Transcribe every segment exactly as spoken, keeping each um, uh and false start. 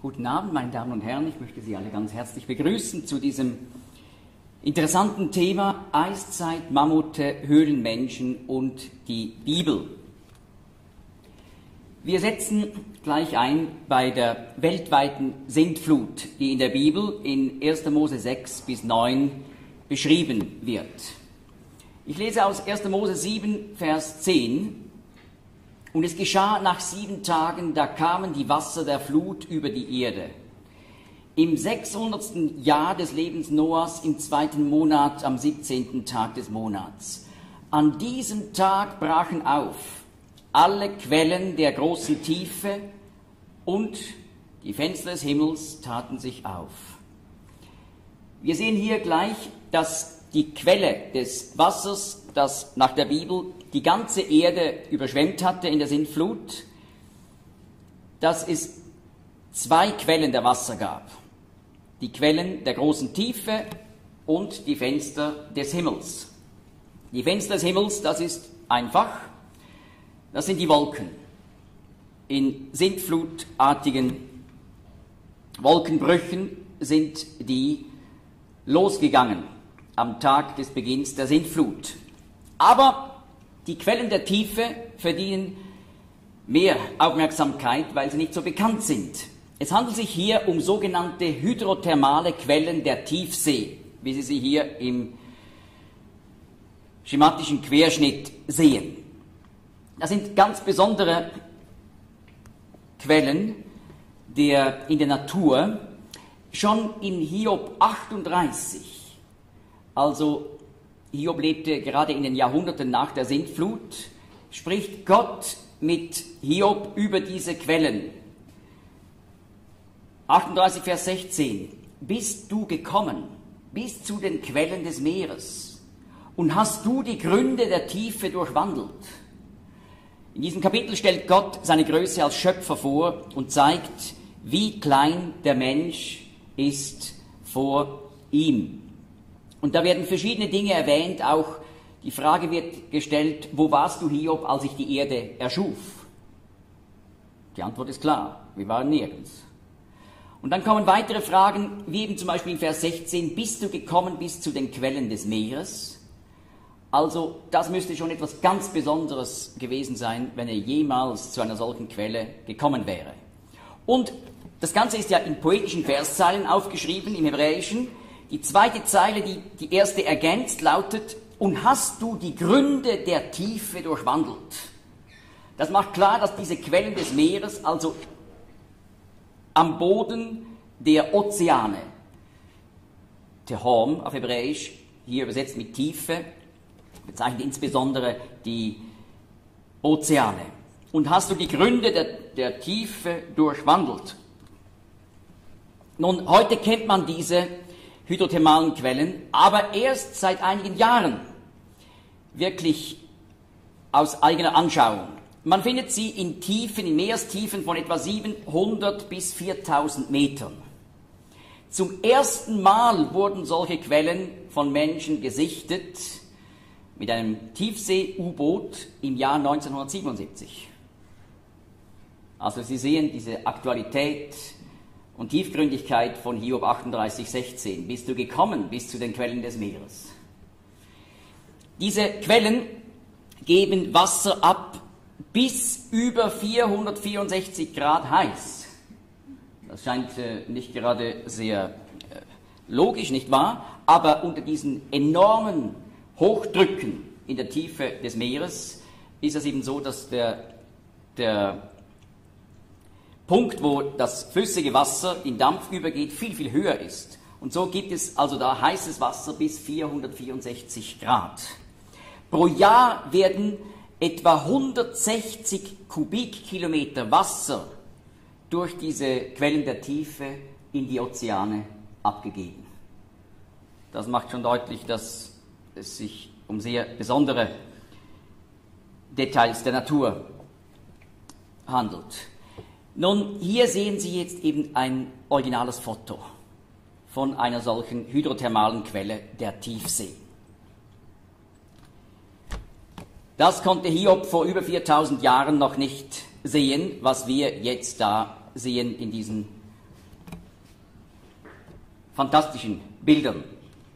Guten Abend, meine Damen und Herren. Ich möchte Sie alle ganz herzlich begrüßen zu diesem interessanten Thema Eiszeit, Mammute, Höhlenmenschen und die Bibel. Wir setzen gleich ein bei der weltweiten Sintflut, die in der Bibel in erster Mose sechs bis neun beschrieben wird. Ich lese aus erster Mose sieben, Vers zehn. Und es geschah nach sieben Tagen, da kamen die Wasser der Flut über die Erde. Im sechshundertsten Jahr des Lebens Noahs, im zweiten Monat, am siebzehnten Tag des Monats. An diesem Tag brachen auf alle Quellen der großen Tiefe und die Fenster des Himmels taten sich auf. Wir sehen hier gleich, dass die Quelle des Wassers, das nach der Bibel die ganze Erde überschwemmt hatte in der Sintflut, dass es zwei Quellen der Wasser gab. Die Quellen der großen Tiefe und die Fenster des Himmels. Die Fenster des Himmels, das ist einfach, das sind die Wolken. In sintflutartigen Wolkenbrüchen sind die losgegangen am Tag des Beginns der Sintflut. Aber die Quellen der Tiefe verdienen mehr Aufmerksamkeit, weil sie nicht so bekannt sind. Es handelt sich hier um sogenannte hydrothermale Quellen der Tiefsee, wie Sie sie hier im schematischen Querschnitt sehen. Das sind ganz besondere Quellen der, in der Natur. Schon in Hiob achtunddreißig, also Hiob lebte gerade in den Jahrhunderten nach der Sintflut, spricht Gott mit Hiob über diese Quellen. achtunddreißig, Vers sechzehn. Bist du gekommen bis zu den Quellen des Meeres und hast du die Gründe der Tiefe durchwandelt? In diesem Kapitel stellt Gott seine Größe als Schöpfer vor und zeigt, wie klein der Mensch ist vor ihm. Und da werden verschiedene Dinge erwähnt, auch die Frage wird gestellt, wo warst du, Hiob, als ich die Erde erschuf? Die Antwort ist klar, wir waren nirgends. Und dann kommen weitere Fragen, wie eben zum Beispiel in Vers sechzehn, bist du gekommen bis zu den Quellen des Meeres? Also das müsste schon etwas ganz Besonderes gewesen sein, wenn er jemals zu einer solchen Quelle gekommen wäre. Und das Ganze ist ja in poetischen Verszeilen aufgeschrieben, im Hebräischen. Die zweite Zeile, die die erste ergänzt, lautet, und hast du die Gründe der Tiefe durchwandelt? Das macht klar, dass diese Quellen des Meeres, also am Boden der Ozeane, Tehom auf Hebräisch, hier übersetzt mit Tiefe, bezeichnet insbesondere die Ozeane. Und hast du die Gründe der, der Tiefe durchwandelt? Nun, heute kennt man diese hydrothermalen Quellen, aber erst seit einigen Jahren wirklich aus eigener Anschauung. Man findet sie in Tiefen, in Meerestiefen von etwa siebenhundert bis viertausend Metern. Zum ersten Mal wurden solche Quellen von Menschen gesichtet mit einem Tiefsee-U-Boot im Jahr neunzehnhundertsiebenundsiebzig. Also Sie sehen diese Aktualität und Tiefgründigkeit von Hiob achtunddreißig, sechzehn. Bist du gekommen bis zu den Quellen des Meeres? Diese Quellen geben Wasser ab bis über vierhundertvierundsechzig Grad heiß. Das scheint äh, nicht gerade sehr äh, logisch, nicht wahr? Aber unter diesen enormen Hochdrücken in der Tiefe des Meeres ist es eben so, dass der, der Punkt, wo das flüssige Wasser in Dampf übergeht, viel, viel höher ist. Und so gibt es also da heißes Wasser bis vierhundertvierundsechzig Grad. Pro Jahr werden etwa hundertsechzig Kubikkilometer Wasser durch diese Quellen der Tiefe in die Ozeane abgegeben. Das macht schon deutlich, dass es sich um sehr besondere Details der Natur handelt. Nun, hier sehen Sie jetzt eben ein originales Foto von einer solchen hydrothermalen Quelle der Tiefsee. Das konnte Hiob vor über viertausend Jahren noch nicht sehen, was wir jetzt da sehen in diesen fantastischen Bildern.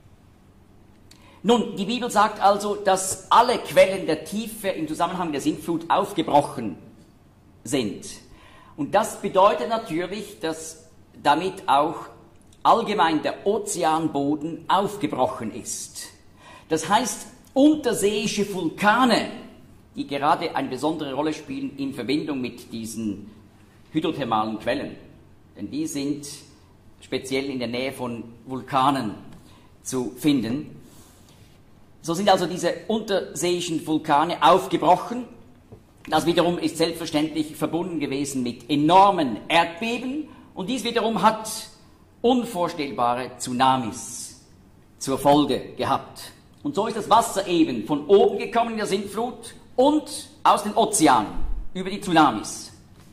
Nun, die Bibel sagt also, dass alle Quellen der Tiefe im Zusammenhang der Sintflut aufgebrochen sind. Und das bedeutet natürlich, dass damit auch allgemein der Ozeanboden aufgebrochen ist. Das heißt, unterseeische Vulkane, die gerade eine besondere Rolle spielen in Verbindung mit diesen hydrothermalen Quellen, denn die sind speziell in der Nähe von Vulkanen zu finden. So sind also diese unterseeischen Vulkane aufgebrochen. Das wiederum ist selbstverständlich verbunden gewesen mit enormen Erdbeben und dies wiederum hat unvorstellbare Tsunamis zur Folge gehabt. Und so ist das Wasser eben von oben gekommen in der Sintflut und aus den Ozeanen über die Tsunamis.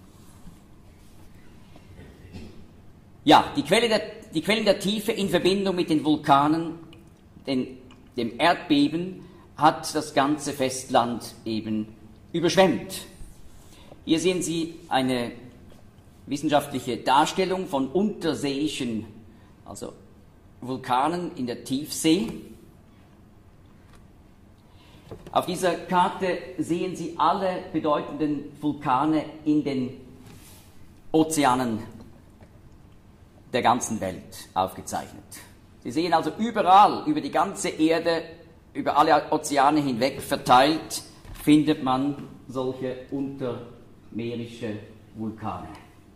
Ja, die, Quelle der, die Quellen der Tiefe in Verbindung mit den Vulkanen, den, dem Erdbeben, hat das ganze Festland eben überschwemmt. Hier sehen Sie eine wissenschaftliche Darstellung von unterseeischen, also Vulkanen in der Tiefsee. Auf dieser Karte sehen Sie alle bedeutenden Vulkane in den Ozeanen der ganzen Welt aufgezeichnet. Sie sehen also überall, über die ganze Erde, über alle Ozeane hinweg verteilt, findet man solche untermeerische Vulkane.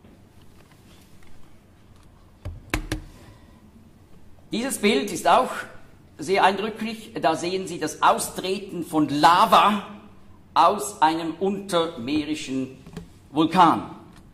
Dieses Bild ist auch sehr eindrücklich. Da sehen Sie das Austreten von Lava aus einem untermeerischen Vulkan.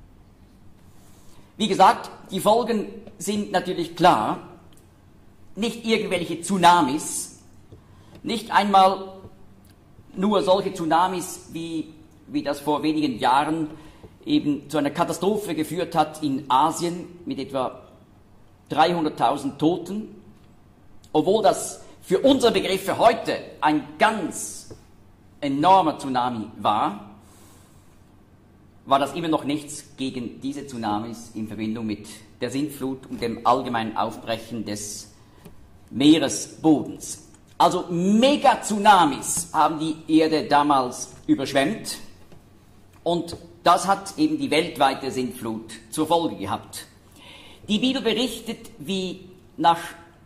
Wie gesagt, die Folgen sind natürlich klar. Nicht irgendwelche Tsunamis, nicht einmal nur solche Tsunamis, wie, wie das vor wenigen Jahren eben zu einer Katastrophe geführt hat in Asien mit etwa dreihunderttausend Toten. Obwohl das für unsere Begriffe heute ein ganz enormer Tsunami war, war das immer noch nichts gegen diese Tsunamis in Verbindung mit der Sintflut und dem allgemeinen Aufbrechen des Meeresbodens. Also Mega-Tsunamis haben die Erde damals überschwemmt und das hat eben die weltweite Sintflut zur Folge gehabt. Die Bibel berichtet, wie nach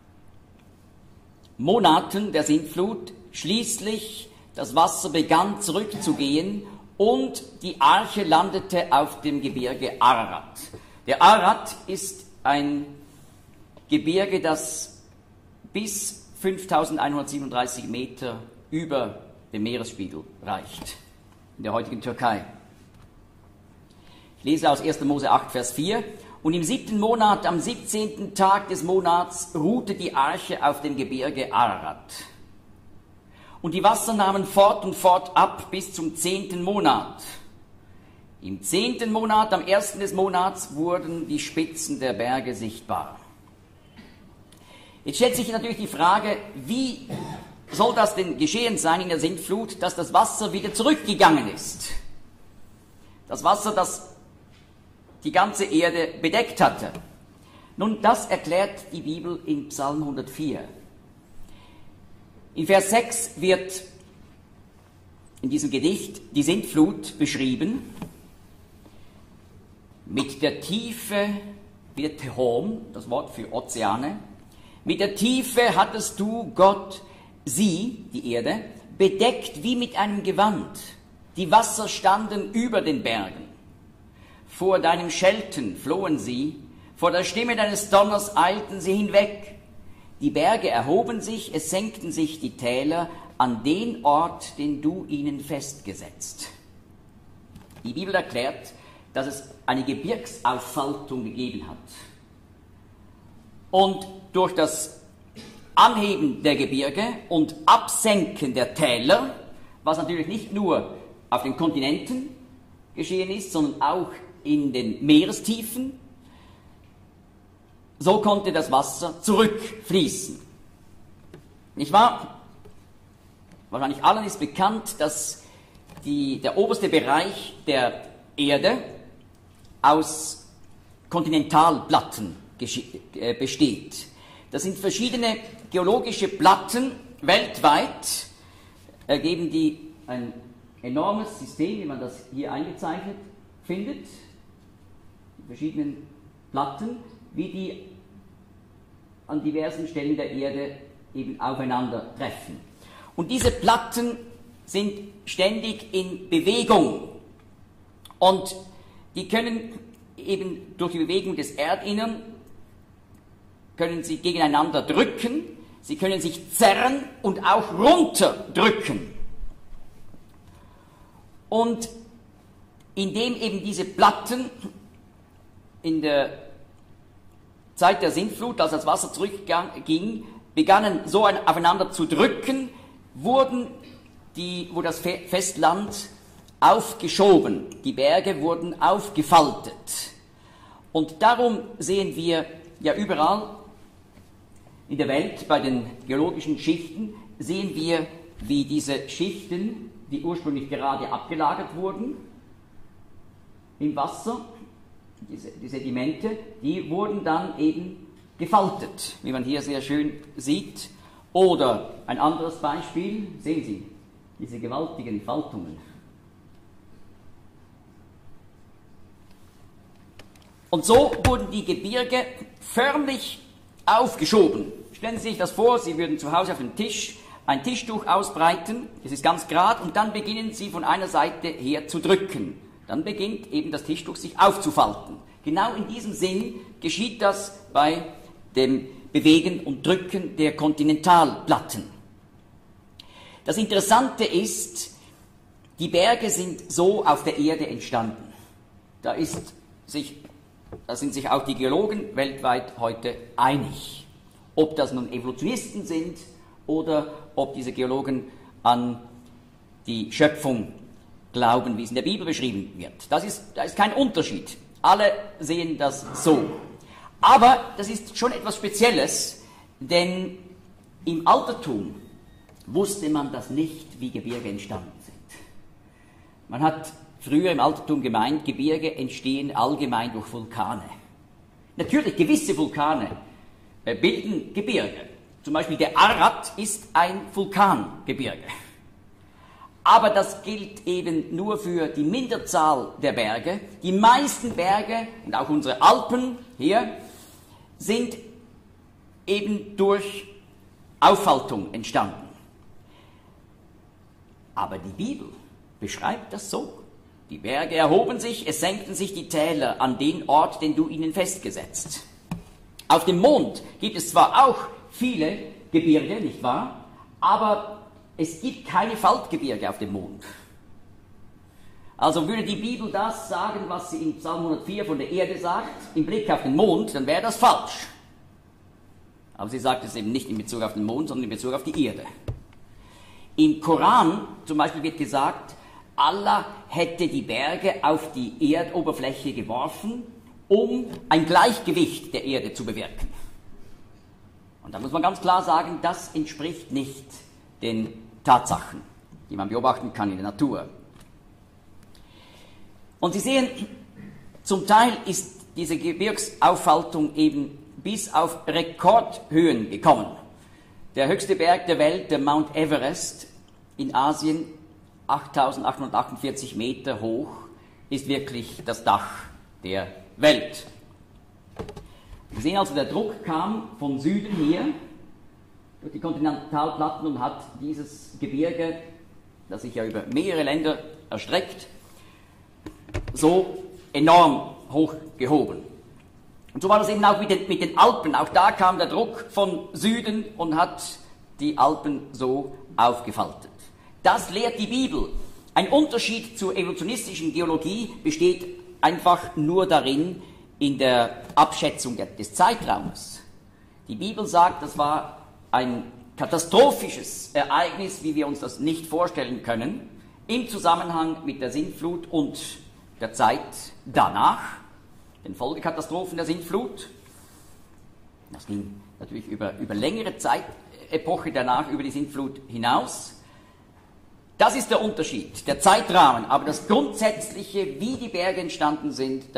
Monaten der Sintflut schließlich das Wasser begann zurückzugehen und die Arche landete auf dem Gebirge Ararat. Der Ararat ist ein Gebirge, das bis fünftausendeinhundertsiebenunddreißig Meter über dem Meeresspiegel reicht, in der heutigen Türkei. Ich lese aus erster Mose acht, Vers vier. Und im siebten Monat, am siebzehnten Tag des Monats, ruhte die Arche auf dem Gebirge Ararat. Und die Wasser nahmen fort und fort ab bis zum zehnten Monat. Im zehnten Monat, am ersten des Monats, wurden die Spitzen der Berge sichtbar. Jetzt stellt sich natürlich die Frage, wie soll das denn geschehen sein in der Sintflut, dass das Wasser wieder zurückgegangen ist? Das Wasser, das die ganze Erde bedeckt hatte. Nun, das erklärt die Bibel in Psalm hundertvier. In Vers sechs wird in diesem Gedicht die Sintflut beschrieben. Mit der Tiefe, wieder Tehom, das Wort für Ozeane, mit der Tiefe hattest du, Gott, sie, die Erde, bedeckt wie mit einem Gewand. Die Wasser standen über den Bergen. Vor deinem Schelten flohen sie, vor der Stimme deines Donners eilten sie hinweg. Die Berge erhoben sich, es senkten sich die Täler an den Ort, den du ihnen festgesetzt. Die Bibel erklärt, dass es eine Gebirgsauffaltung gegeben hat. Und durch das Anheben der Gebirge und Absenken der Täler, was natürlich nicht nur auf den Kontinenten geschehen ist, sondern auch in den Meerestiefen, so konnte das Wasser zurückfließen. Nicht wahr? Wahrscheinlich allen ist bekannt, dass die, der oberste Bereich der Erde aus Kontinentalplatten besteht. Das sind verschiedene geologische Platten weltweit, ergeben die ein enormes System, wie man das hier eingezeichnet findet, die verschiedenen Platten, wie die an diversen Stellen der Erde eben aufeinandertreffen. Und diese Platten sind ständig in Bewegung und die können eben durch die Bewegung des Erdinnern können sie gegeneinander drücken, sie können sich zerren und auch runterdrücken. Und indem eben diese Platten in der Zeit der Sintflut, als das Wasser zurückging, begannen so aufeinander zu drücken, wurden die, wo das Festland aufgeschoben, die Berge wurden aufgefaltet. Und darum sehen wir ja überall in der Welt, bei den geologischen Schichten, sehen wir, wie diese Schichten, die ursprünglich gerade abgelagert wurden im Wasser, diese, die Sedimente, die wurden dann eben gefaltet, wie man hier sehr schön sieht. Oder ein anderes Beispiel, sehen Sie, diese gewaltigen Faltungen. Und so wurden die Gebirge förmlich aufgeschoben. Stellen Sie sich das vor, Sie würden zu Hause auf dem Tisch ein Tischtuch ausbreiten, es ist ganz gerade, und dann beginnen Sie von einer Seite her zu drücken. Dann beginnt eben das Tischtuch sich aufzufalten. Genau in diesem Sinn geschieht das bei dem Bewegen und Drücken der Kontinentalplatten. Das Interessante ist, die Berge sind so auf der Erde entstanden. Da, ist sich, da sind sich auch die Geologen weltweit heute einig. Ob das nun Evolutionisten sind oder ob diese Geologen an die Schöpfung glauben, wie es in der Bibel beschrieben wird. Das ist, da ist kein Unterschied. Alle sehen das so. Aber das ist schon etwas Spezielles, denn im Altertum wusste man das nicht, wie Gebirge entstanden sind. Man hat früher im Altertum gemeint, Gebirge entstehen allgemein durch Vulkane. Natürlich, gewisse Vulkane äh, bilden Gebirge. Zum Beispiel der Ararat ist ein Vulkangebirge. Aber das gilt eben nur für die Minderzahl der Berge. Die meisten Berge und auch unsere Alpen hier sind eben durch Auffaltung entstanden. Aber die Bibel beschreibt das so. Die Berge erhoben sich, es senkten sich die Täler an den Ort, den du ihnen festgesetzt. Auf dem Mond gibt es zwar auch viele Gebirge, nicht wahr? Aber es gibt keine Faltgebirge auf dem Mond. Also würde die Bibel das sagen, was sie in Psalm hundertvier von der Erde sagt, im Blick auf den Mond, dann wäre das falsch. Aber sie sagt es eben nicht in Bezug auf den Mond, sondern in Bezug auf die Erde. Im Koran zum Beispiel wird gesagt, Allah hätte die Berge auf die Erdoberfläche geworfen, um ein Gleichgewicht der Erde zu bewirken. Und da muss man ganz klar sagen, das entspricht nicht den Tatsachen, die man beobachten kann in der Natur. Und Sie sehen, zum Teil ist diese Gebirgsauffaltung eben bis auf Rekordhöhen gekommen. Der höchste Berg der Welt, der Mount Everest in Asien, achttausendachthundertachtundvierzig Meter hoch, ist wirklich das Dach der Welt. Wir sehen also, der Druck kam von Süden her durch die Kontinentalplatten und hat dieses Gebirge, das sich ja über mehrere Länder erstreckt, so enorm hochgehoben. Und so war das eben auch mit den, mit den Alpen. Auch da kam der Druck von Süden und hat die Alpen so aufgefaltet. Das lehrt die Bibel. Ein Unterschied zur evolutionistischen Geologie besteht einfach nur darin, in der Abschätzung des Zeitraumes. Die Bibel sagt, das war ein katastrophisches Ereignis, wie wir uns das nicht vorstellen können, im Zusammenhang mit der Sintflut und der Zeit danach, den Folgekatastrophen der Sintflut. Das ging natürlich über, über längere Zeitepoche danach, über die Sintflut hinaus. Das ist der Unterschied, der Zeitrahmen, aber das Grundsätzliche, wie die Berge entstanden sind, da ist Übereinstimmung.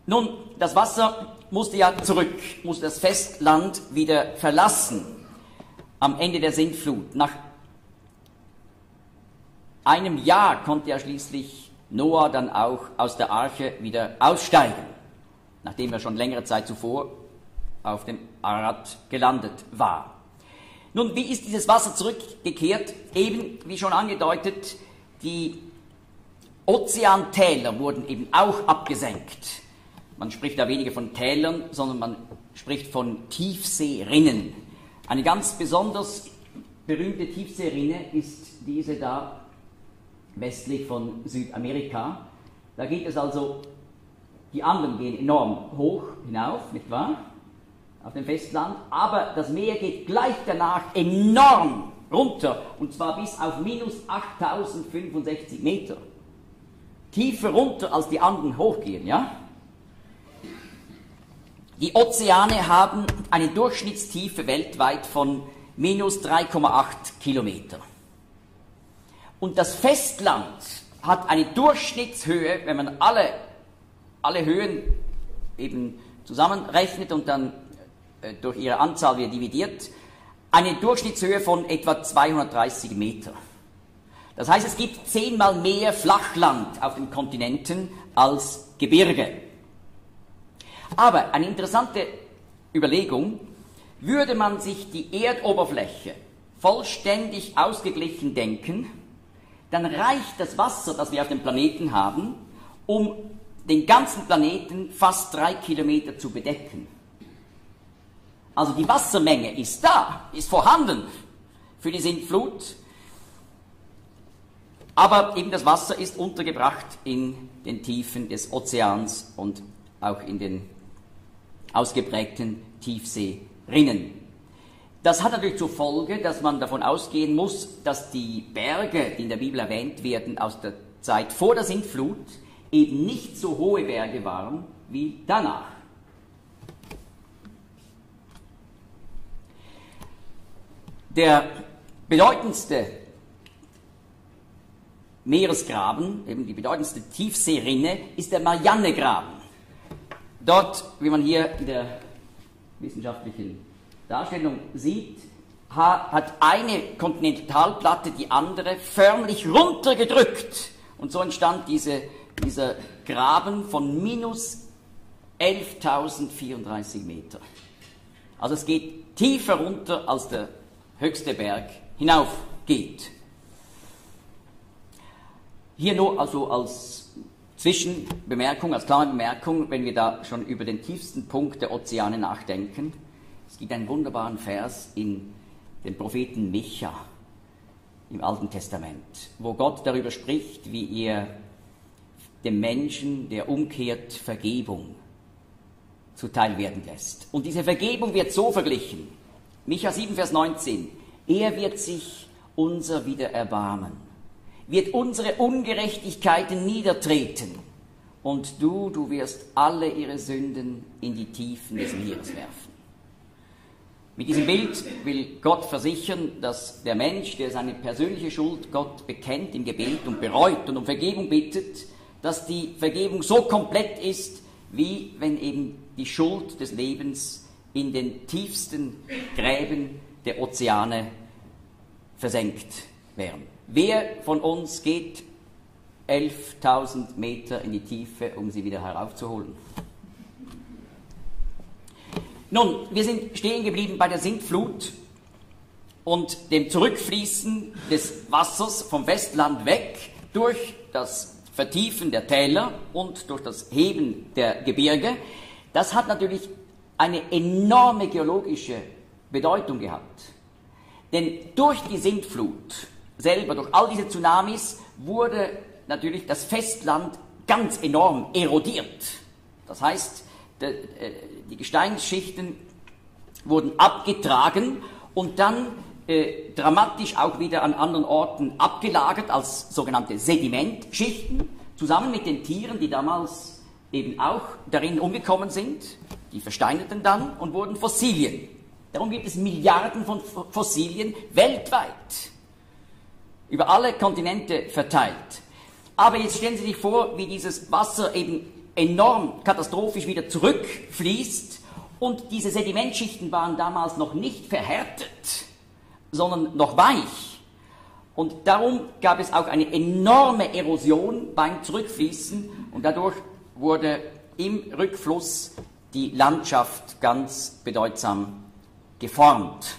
Nun, das Wasser musste ja zurück, musste das Festland wieder verlassen am Ende der Sintflut. Nach einem Jahr konnte ja schließlich Noah dann auch aus der Arche wieder aussteigen, nachdem er schon längere Zeit zuvor auf dem Arad gelandet war. Nun, wie ist dieses Wasser zurückgekehrt? Eben, wie schon angedeutet, die Ozeantäler wurden eben auch abgesenkt. Man spricht da weniger von Tälern, sondern man spricht von Tiefseerinnen. Eine ganz besonders berühmte Tiefseerinne ist diese da westlich von Südamerika. Da geht es also, die anderen gehen enorm hoch hinauf, nicht wahr, auf dem Festland, aber das Meer geht gleich danach enorm runter, und zwar bis auf minus achttausendfünfundsechzig Meter. Tiefer runter, als die anderen hochgehen, ja? Die Ozeane haben eine Durchschnittstiefe weltweit von minus drei Komma acht Kilometer. Und das Festland hat eine Durchschnittshöhe, wenn man alle, alle Höhen eben zusammenrechnet und dann äh, durch ihre Anzahl wieder dividiert, eine Durchschnittshöhe von etwa zweihundertdreißig Meter. Das heißt, es gibt zehnmal mehr Flachland auf den Kontinenten als Gebirge. Aber eine interessante Überlegung: Würde man sich die Erdoberfläche vollständig ausgeglichen denken, dann reicht das Wasser, das wir auf dem Planeten haben, um den ganzen Planeten fast drei Kilometer zu bedecken. Also die Wassermenge ist da, ist vorhanden für die Sintflut, aber eben das Wasser ist untergebracht in den Tiefen des Ozeans und auch in den ausgeprägten Tiefseerinnen. Das hat natürlich zur Folge, dass man davon ausgehen muss, dass die Berge, die in der Bibel erwähnt werden, aus der Zeit vor der Sintflut eben nicht so hohe Berge waren wie danach. Der bedeutendste Meeresgraben, eben die bedeutendste Tiefseerinne, ist der Mariannegraben. Dort, wie man hier in der wissenschaftlichen Darstellung sieht, hat eine Kontinentalplatte die andere förmlich runtergedrückt. Und so entstand diese, dieser Graben von minus elftausendvierunddreißig Meter. Also es geht tiefer runter, als der höchste Berg hinaufgeht. Hier nur also als Zwischenbemerkung, als kleine Bemerkung, wenn wir da schon über den tiefsten Punkt der Ozeane nachdenken. Es gibt einen wunderbaren Vers in dem Propheten Micha im Alten Testament, wo Gott darüber spricht, wie er dem Menschen, der umkehrt, Vergebung zuteil werden lässt. Und diese Vergebung wird so verglichen. Micha sieben, Vers neunzehn. Er wird sich unser wieder erbarmen, wird unsere Ungerechtigkeiten niedertreten, und du, du wirst alle ihre Sünden in die Tiefen des Meeres werfen. Mit diesem Bild will Gott versichern, dass der Mensch, der seine persönliche Schuld Gott bekennt im Gebet und bereut und um Vergebung bittet, dass die Vergebung so komplett ist, wie wenn eben die Schuld des Lebens in den tiefsten Gräben der Ozeane versenkt wären. Wer von uns geht elftausend Meter in die Tiefe, um sie wieder heraufzuholen? Nun, wir sind stehen geblieben bei der Sintflut und dem Zurückfließen des Wassers vom Festland weg durch das Vertiefen der Täler und durch das Heben der Gebirge. Das hat natürlich eine enorme geologische Bedeutung gehabt. Denn durch die Sintflut selber, durch all diese Tsunamis, wurde natürlich das Festland ganz enorm erodiert. Das heißt, die Gesteinsschichten wurden abgetragen und dann äh, dramatisch auch wieder an anderen Orten abgelagert als sogenannte Sedimentschichten, zusammen mit den Tieren, die damals eben auch darin umgekommen sind. Die versteinerten dann und wurden Fossilien. Darum gibt es Milliarden von Fossilien weltweit, über alle Kontinente verteilt. Aber jetzt stellen Sie sich vor, wie dieses Wasser eben enorm katastrophisch wieder zurückfließt und diese Sedimentschichten waren damals noch nicht verhärtet, sondern noch weich. Und darum gab es auch eine enorme Erosion beim Zurückfließen und dadurch wurde im Rückfluss die Landschaft ganz bedeutsam geformt.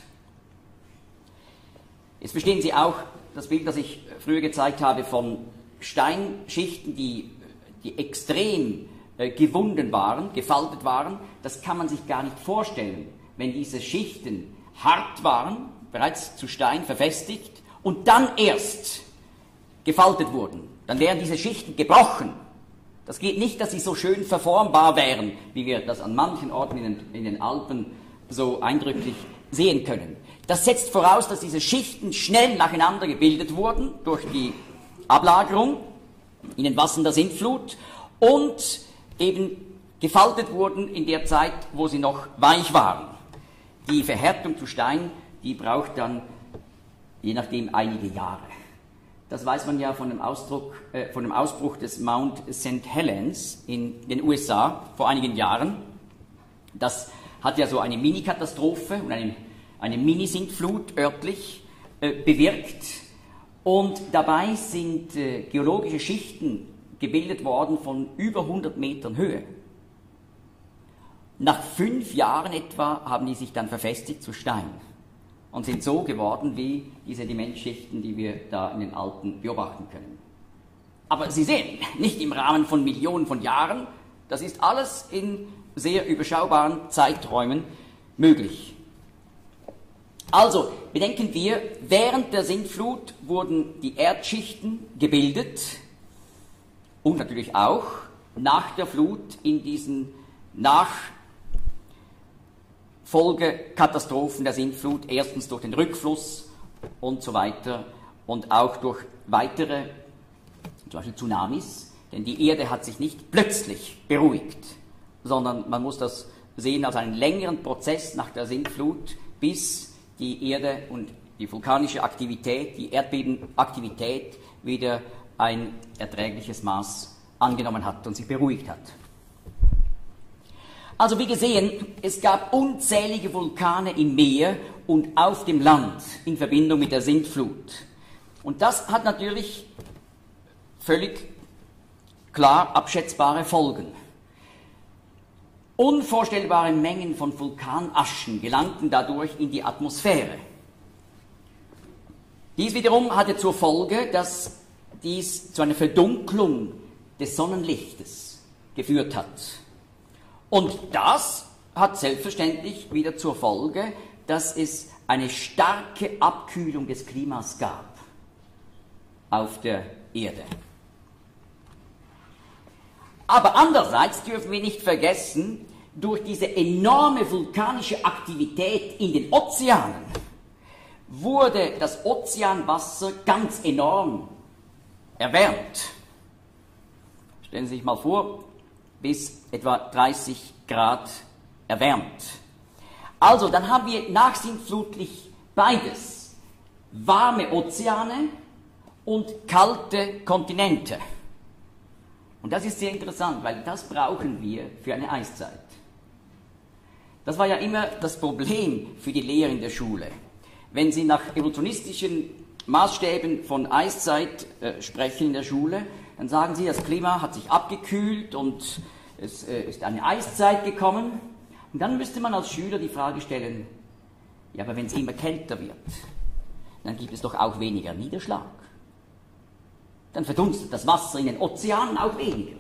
Jetzt verstehen Sie auch das Bild, das ich früher gezeigt habe von Steinschichten, die, die extrem äh, gewunden waren, gefaltet waren. Das kann man sich gar nicht vorstellen, wenn diese Schichten hart waren, bereits zu Stein verfestigt und dann erst gefaltet wurden. Dann wären diese Schichten gebrochen. Das geht nicht, dass sie so schön verformbar wären, wie wir das an manchen Orten in den, in den Alpen so eindrücklich sehen können. Das setzt voraus, dass diese Schichten schnell nacheinander gebildet wurden durch die Ablagerung in den Wassern der Sintflut und eben gefaltet wurden in der Zeit, wo sie noch weich waren. Die Verhärtung zu Stein, die braucht dann je nachdem einige Jahre. Das weiß man ja von dem, Ausdruck, äh, von dem Ausbruch des Mount Saint Helens in den U S A vor einigen Jahren. Das hat ja so eine Mini-Katastrophe und eine, eine Mini-Sintflut örtlich äh, bewirkt. Und dabei sind äh, geologische Schichten gebildet worden von über hundert Metern Höhe. Nach fünf Jahren etwa haben die sich dann verfestigt zu Stein und sind so geworden wie die Sedimentschichten, die wir da in den Alpen beobachten können. Aber Sie sehen, nicht im Rahmen von Millionen von Jahren, das ist alles in sehr überschaubaren Zeiträumen möglich. Also, bedenken wir, während der Sintflut wurden die Erdschichten gebildet und natürlich auch nach der Flut in diesen Nachfolgekatastrophen der Sintflut, erstens durch den Rückfluss und so weiter und auch durch weitere, zum Beispiel Tsunamis, denn die Erde hat sich nicht plötzlich beruhigt, sondern man muss das sehen als einen längeren Prozess nach der Sintflut, bis die Erde und die vulkanische Aktivität, die Erdbebenaktivität wieder ein erträgliches Maß angenommen hat und sich beruhigt hat. Also wie gesehen, es gab unzählige Vulkane im Meer und auf dem Land in Verbindung mit der Sintflut. Und das hat natürlich völlig klar abschätzbare Folgen. Unvorstellbare Mengen von Vulkanaschen gelangten dadurch in die Atmosphäre. Dies wiederum hatte zur Folge, dass dies zu einer Verdunklung des Sonnenlichtes geführt hat. Und das hat selbstverständlich wieder zur Folge, dass es eine starke Abkühlung des Klimas gab auf der Erde. Aber andererseits dürfen wir nicht vergessen, durch diese enorme vulkanische Aktivität in den Ozeanen wurde das Ozeanwasser ganz enorm erwärmt. Stellen Sie sich mal vor, bis etwa dreißig Grad erwärmt. Also, dann haben wir nachsintflutlich beides. Warme Ozeane und kalte Kontinente. Und das ist sehr interessant, weil das brauchen wir für eine Eiszeit. Das war ja immer das Problem für die Lehre in der Schule. Wenn Sie nach evolutionistischen Maßstäben von Eiszeit äh, sprechen in der Schule, dann sagen Sie, das Klima hat sich abgekühlt und es äh, ist eine Eiszeit gekommen. Und dann müsste man als Schüler die Frage stellen, ja, aber wenn es immer kälter wird, dann gibt es doch auch weniger Niederschlag. Dann verdunstet das Wasser in den Ozeanen auch weniger.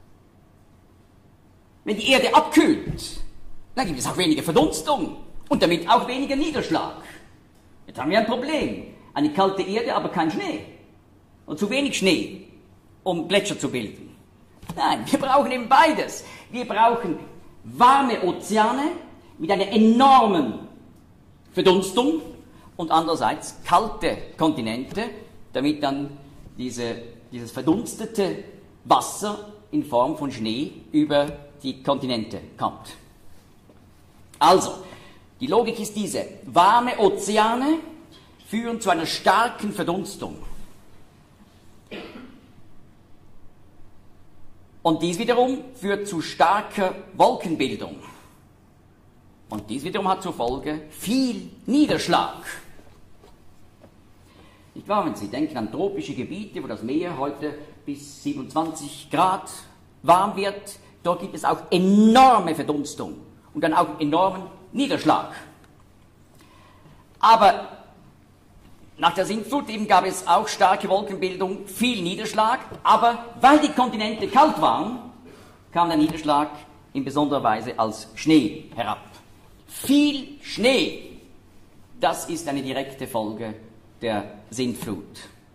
Wenn die Erde abkühlt, dann gibt es auch weniger Verdunstung und damit auch weniger Niederschlag. Jetzt haben wir ein Problem. Eine kalte Erde, aber kein Schnee. Und zu wenig Schnee, um Gletscher zu bilden. Nein, wir brauchen eben beides. Wir brauchen warme Ozeane mit einer enormen Verdunstung und andererseits kalte Kontinente, damit dann diese, dieses verdunstete Wasser in Form von Schnee über die Kontinente kommt. Also, die Logik ist diese: Warme Ozeane führen zu einer starken Verdunstung. Und dies wiederum führt zu starker Wolkenbildung. Und dies wiederum hat zur Folge viel Niederschlag. Nicht wahr, wenn Sie denken an tropische Gebiete, wo das Meer heute bis siebenundzwanzig Grad warm wird, dort gibt es auch enorme Verdunstung und dann auch enormen Niederschlag. Aber nach der Sintflut eben gab es auch starke Wolkenbildung, viel Niederschlag, aber weil die Kontinente kalt waren, kam der Niederschlag in besonderer Weise als Schnee herab. Viel Schnee, das ist eine direkte Folge der Sintflut.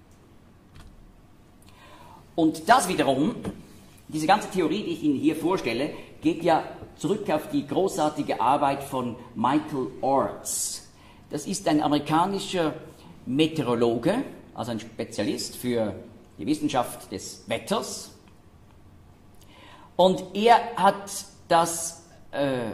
Und das wiederum, diese ganze Theorie, die ich Ihnen hier vorstelle, geht ja zurück auf die großartige Arbeit von Michael Orts. Das ist ein amerikanischer Meteorologe, also ein Spezialist für die Wissenschaft des Wetters. Und er hat das äh,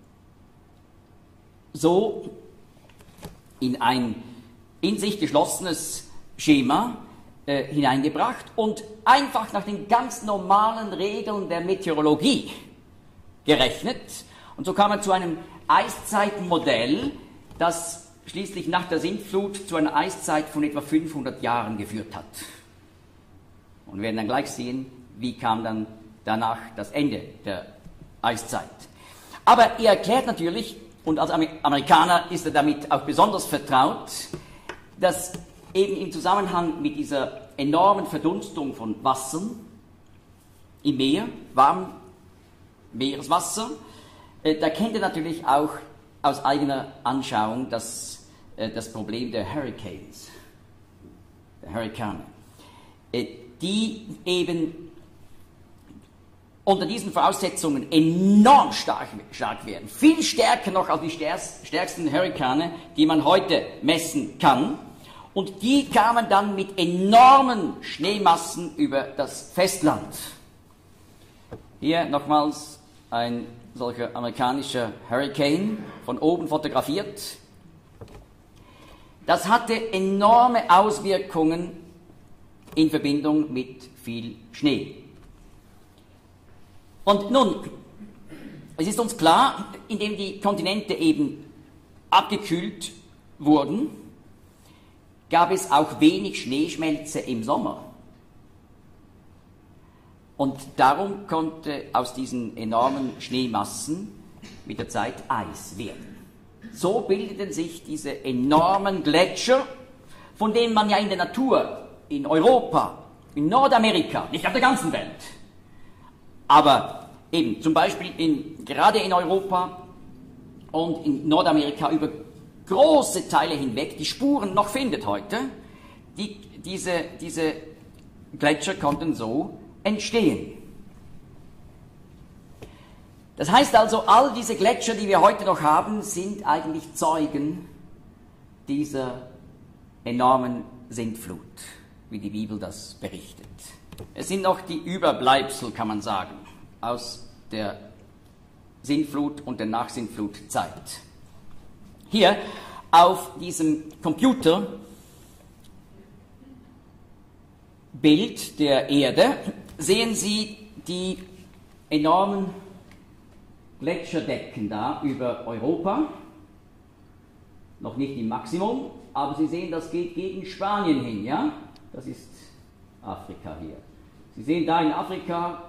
so in ein in sich geschlossenes Schema äh, hineingebracht und einfach nach den ganz normalen Regeln der Meteorologie gerechnet. Und so kam er zu einem Eiszeitmodell, das schließlich nach der Sintflut zu einer Eiszeit von etwa fünfhundert Jahren geführt hat. Und wir werden dann gleich sehen, wie kam dann danach das Ende der Eiszeit. Aber er erklärt natürlich, und als Amerikaner ist er damit auch besonders vertraut, dass eben im Zusammenhang mit dieser enormen Verdunstung von Wassern im Meer, warmem Meereswasser, äh, da kennt er natürlich auch aus eigener Anschauung das, äh, das Problem der Hurricanes, der Hurrikane, äh, die eben unter diesen Voraussetzungen enorm stark, stark werden. Viel stärker noch als die stärksten Hurrikane, die man heute messen kann. Und die kamen dann mit enormen Schneemassen über das Festland. Hier nochmals ein solcher amerikanischer Hurricane, von oben fotografiert. Das hatte enorme Auswirkungen in Verbindung mit viel Schnee. Und nun, es ist uns klar, indem die Kontinente eben abgekühlt wurden, gab es auch wenig Schneeschmelze im Sommer. Und darum konnte aus diesen enormen Schneemassen mit der Zeit Eis werden. So bildeten sich diese enormen Gletscher, von denen man ja in der Natur, in Europa, in Nordamerika, nicht auf der ganzen Welt, aber eben zum Beispiel in, gerade in Europa und in Nordamerika über große Teile hinweg die Spuren noch findet heute, die, diese, diese Gletscher konnten so entstehen. Das heißt also, all diese Gletscher, die wir heute noch haben, sind eigentlich Zeugen dieser enormen Sintflut, wie die Bibel das berichtet. Es sind noch die Überbleibsel, kann man sagen, aus der Sintflut und der Nachsintflutzeit. Hier auf diesem Computerbild der Erde sehen Sie die enormen Gletscherdecken da über Europa. Noch nicht im Maximum, aber Sie sehen, das geht gegen Spanien hin, ja? Das ist Afrika hier. Sie sehen da in Afrika,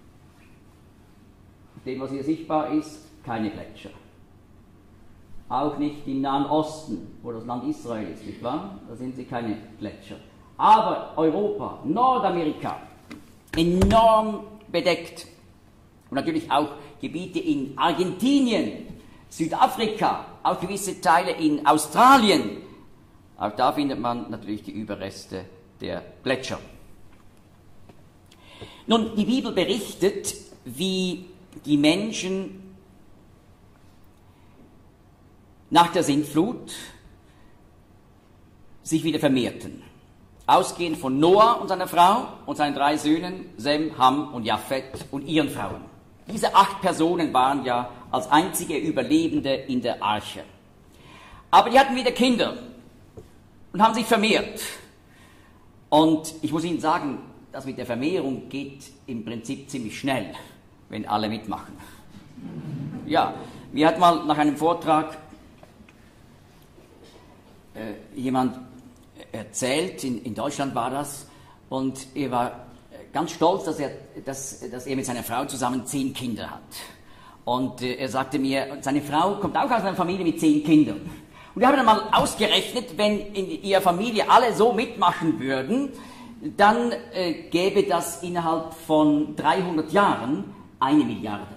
dem, was hier sichtbar ist, keine Gletscher. Auch nicht im Nahen Osten, wo das Land Israel ist, nicht wahr? Da sehen Sie keine Gletscher. Aber Europa, Nordamerika, enorm bedeckt. Und natürlich auch Gebiete in Argentinien, Südafrika, auch gewisse Teile in Australien. Auch da findet man natürlich die Überreste der Gletscher. Nun, die Bibel berichtet, wie die Menschen nach der Sintflut sich wieder vermehrten. Ausgehend von Noah und seiner Frau und seinen drei Söhnen, Sem, Ham und Japhet und ihren Frauen. Diese acht Personen waren ja als einzige Überlebende in der Arche. Aber die hatten wieder Kinder und haben sich vermehrt. Und ich muss Ihnen sagen, das mit der Vermehrung geht im Prinzip ziemlich schnell, wenn alle mitmachen. Ja, mir hat mal nach einem Vortrag äh, jemand erzählt, in, in Deutschland war das, und er war ganz stolz, dass er, dass, dass er mit seiner Frau zusammen zehn Kinder hat. Und äh, er sagte mir, seine Frau kommt auch aus einer Familie mit zehn Kindern. Und wir haben dann mal ausgerechnet, wenn in ihrer Familie alle so mitmachen würden, dann äh, gäbe das innerhalb von dreihundert Jahren eine Milliarde.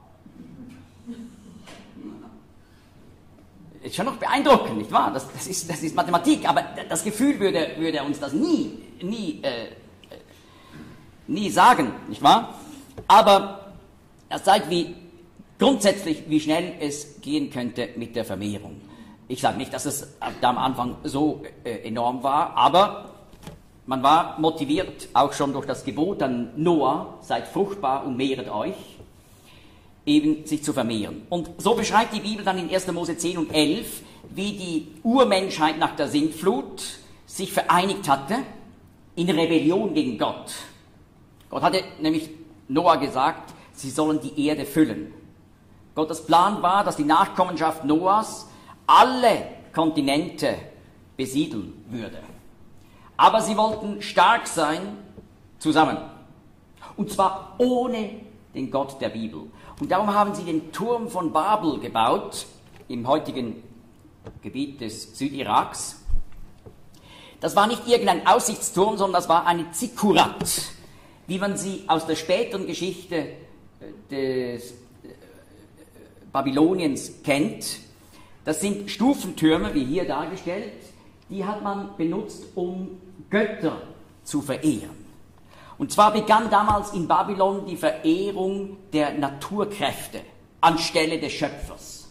Ist schon noch beeindruckend, nicht wahr? Das, das, ist, das ist Mathematik, aber das Gefühl würde, würde uns das nie, nie, äh, nie sagen, nicht wahr? Aber das zeigt, wie grundsätzlich, wie schnell es gehen könnte mit der Vermehrung. Ich sage nicht, dass es da am Anfang so äh, enorm war, aber man war motiviert, auch schon durch das Gebot an Noah, seid fruchtbar und mehret euch, eben sich zu vermehren. Und so beschreibt die Bibel dann in erster Mose zehn und elf, wie die Urmenschheit nach der Sintflut sich vereinigt hatte in Rebellion gegen Gott. Gott hatte nämlich Noah gesagt, sie sollen die Erde füllen. Gottes Plan war, dass die Nachkommenschaft Noahs alle Kontinente besiedeln würde. Aber sie wollten stark sein zusammen. Und zwar ohne den Gott der Bibel. Und darum haben sie den Turm von Babel gebaut, im heutigen Gebiet des Südiraks. Das war nicht irgendein Aussichtsturm, sondern das war eine Zikkurat, wie man sie aus der späteren Geschichte des Babyloniens kennt. Das sind Stufentürme, wie hier dargestellt, die hat man benutzt, um Götter zu verehren. Und zwar begann damals in Babylon die Verehrung der Naturkräfte anstelle des Schöpfers.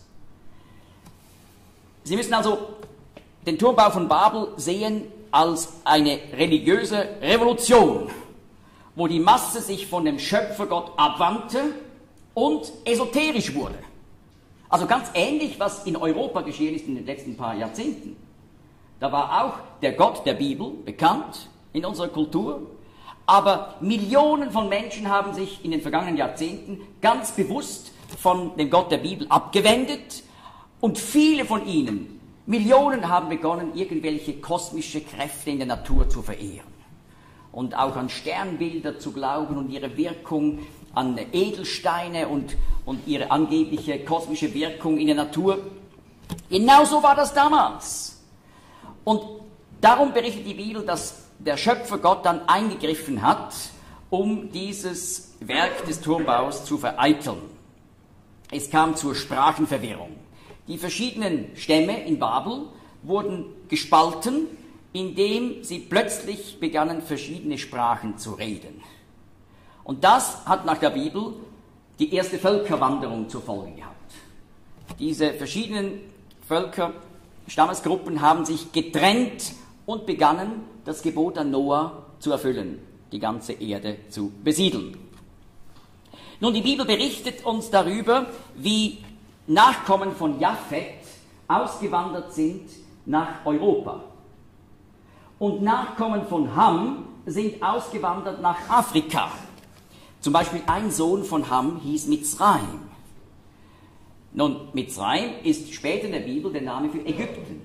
Sie müssen also den Turmbau von Babel sehen als eine religiöse Revolution, wo die Masse sich von dem Schöpfergott abwandte und esoterisch wurde. Also ganz ähnlich, was in Europa geschehen ist in den letzten paar Jahrzehnten. Da war auch der Gott der Bibel bekannt in unserer Kultur, aber Millionen von Menschen haben sich in den vergangenen Jahrzehnten ganz bewusst von dem Gott der Bibel abgewendet und viele von ihnen, Millionen, haben begonnen, irgendwelche kosmische Kräfte in der Natur zu verehren und auch an Sternbilder zu glauben und ihre Wirkung, an Edelsteine und, und ihre angebliche kosmische Wirkung in der Natur. Genauso war das damals. Und darum berichtet die Bibel, dass der Schöpfer Gott dann eingegriffen hat, um dieses Werk des Turmbaus zu vereiteln. Es kam zur Sprachenverwirrung. Die verschiedenen Stämme in Babel wurden gespalten, indem sie plötzlich begannen, verschiedene Sprachen zu reden. Und das hat nach der Bibel die erste Völkerwanderung zur Folge gehabt. Diese verschiedenen Völker, Stammesgruppen haben sich getrennt und begannen, das Gebot an Noah zu erfüllen, die ganze Erde zu besiedeln. Nun, die Bibel berichtet uns darüber, wie Nachkommen von Japhet ausgewandert sind nach Europa. Und Nachkommen von Ham sind ausgewandert nach Afrika. Zum Beispiel ein Sohn von Ham hieß Mitzraim. Nun, Mitzraim ist später in der Bibel der Name für Ägypten.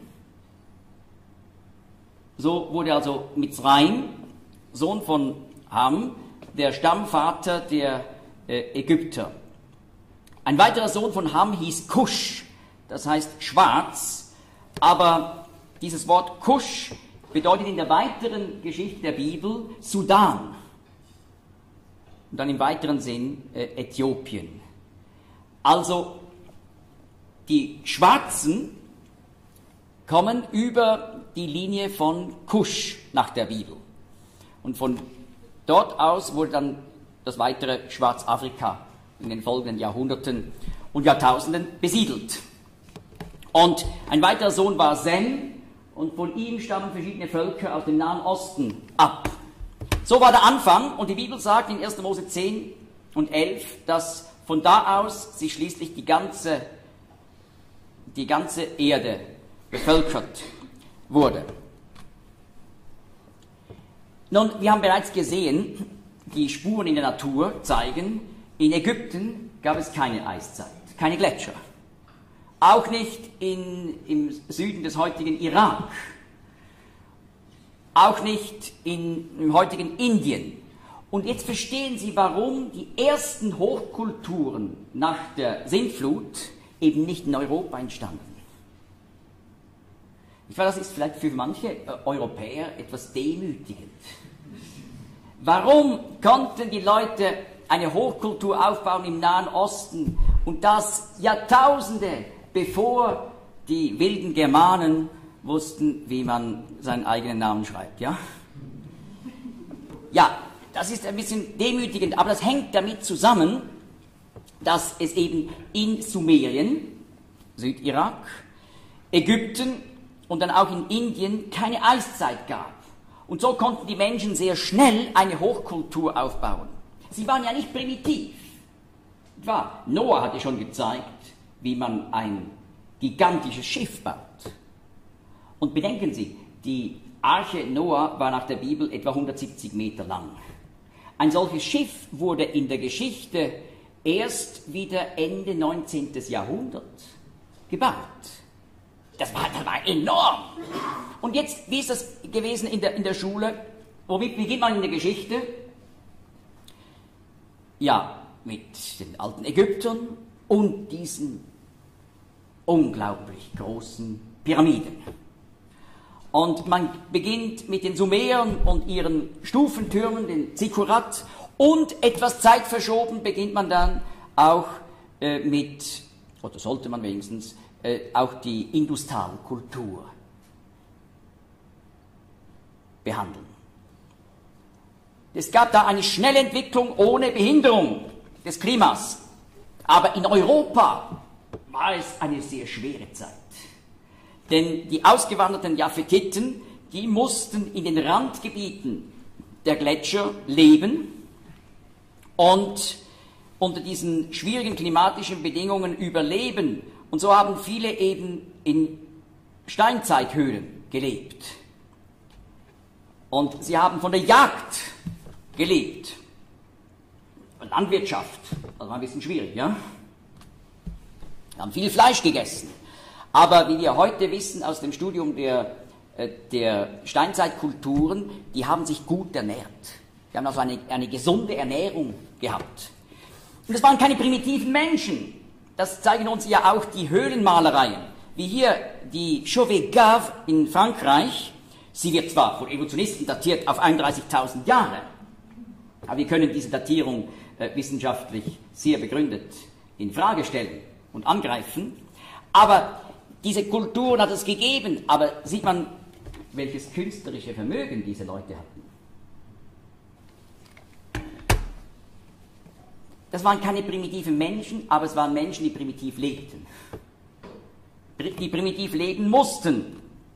So wurde also Mitzraim, Sohn von Ham, der Stammvater der äh, Ägypter. Ein weiterer Sohn von Ham hieß Kusch, das heißt schwarz, aber dieses Wort Kusch bedeutet in der weiteren Geschichte der Bibel Sudan und dann im weiteren Sinn äh, Äthiopien. Also die Schwarzen kommen über die Linie von Kusch nach der Bibel. Und von dort aus wurde dann das weitere Schwarzafrika in den folgenden Jahrhunderten und Jahrtausenden besiedelt. Und ein weiterer Sohn war Sem, und von ihm stammen verschiedene Völker aus dem Nahen Osten ab. So war der Anfang, und die Bibel sagt in erster Mose zehn und elf, dass von da aus sich schließlich die ganze, die ganze Erde bevölkert wurde. Nun, wir haben bereits gesehen, die Spuren in der Natur zeigen, in Ägypten gab es keine Eiszeit, keine Gletscher. Auch nicht in, im Süden des heutigen Irak. Auch nicht in, im heutigen Indien. Und jetzt verstehen Sie, warum die ersten Hochkulturen nach der Sintflut eben nicht in Europa entstanden. Ich weiß, das ist vielleicht für manche äh, Europäer etwas demütigend. Warum konnten die Leute eine Hochkultur aufbauen im Nahen Osten und das Jahrtausende bevor die wilden Germanen wussten, wie man seinen eigenen Namen schreibt, ja? Ja, das ist ein bisschen demütigend, aber das hängt damit zusammen, dass es eben in Sumerien, Südirak, Ägypten und dann auch in Indien keine Eiszeit gab. Und so konnten die Menschen sehr schnell eine Hochkultur aufbauen. Sie waren ja nicht primitiv. War. Noah hatte schon gezeigt, wie man ein gigantisches Schiff baut. Und bedenken Sie, die Arche Noah war nach der Bibel etwa hundertsiebzig Meter lang. Ein solches Schiff wurde in der Geschichte erst wieder Ende neunzehnten Jahrhundert gebaut. Das war, das war enorm. Und jetzt, wie ist das gewesen in der, in der Schule? Womit beginnt man in der Geschichte? Ja, mit den alten Ägyptern und diesen unglaublich großen Pyramiden. Und man beginnt mit den Sumerern und ihren Stufentürmen, den Zikkurat, und etwas Zeit verschoben beginnt man dann auch äh, mit, oder sollte man wenigstens, äh, auch die Industalkultur behandeln. Es gab da eine schnelle Entwicklung ohne Behinderung des Klimas. Aber in Europa war es eine sehr schwere Zeit. Denn die ausgewanderten Japhetiten, die mussten in den Randgebieten der Gletscher leben und unter diesen schwierigen klimatischen Bedingungen überleben. Und so haben viele eben in Steinzeithöhlen gelebt. Und sie haben von der Jagd gelebt. Landwirtschaft, das war ein bisschen schwierig, ja? Sie haben viel Fleisch gegessen. Aber wie wir heute wissen aus dem Studium der, äh, der Steinzeitkulturen, die haben sich gut ernährt. Die haben also eine, eine gesunde Ernährung gehabt. Und es waren keine primitiven Menschen. Das zeigen uns ja auch die Höhlenmalereien. Wie hier die Chauvet Gave in Frankreich. Sie wird zwar von Evolutionisten datiert auf einunddreißigtausend Jahre, aber wir können diese Datierung äh, wissenschaftlich sehr begründet in Frage stellen und angreifen. Aber diese Kulturen hat es gegeben, aber sieht man, welches künstlerische Vermögen diese Leute hatten. Das waren keine primitiven Menschen, aber es waren Menschen, die primitiv lebten. Die primitiv leben mussten.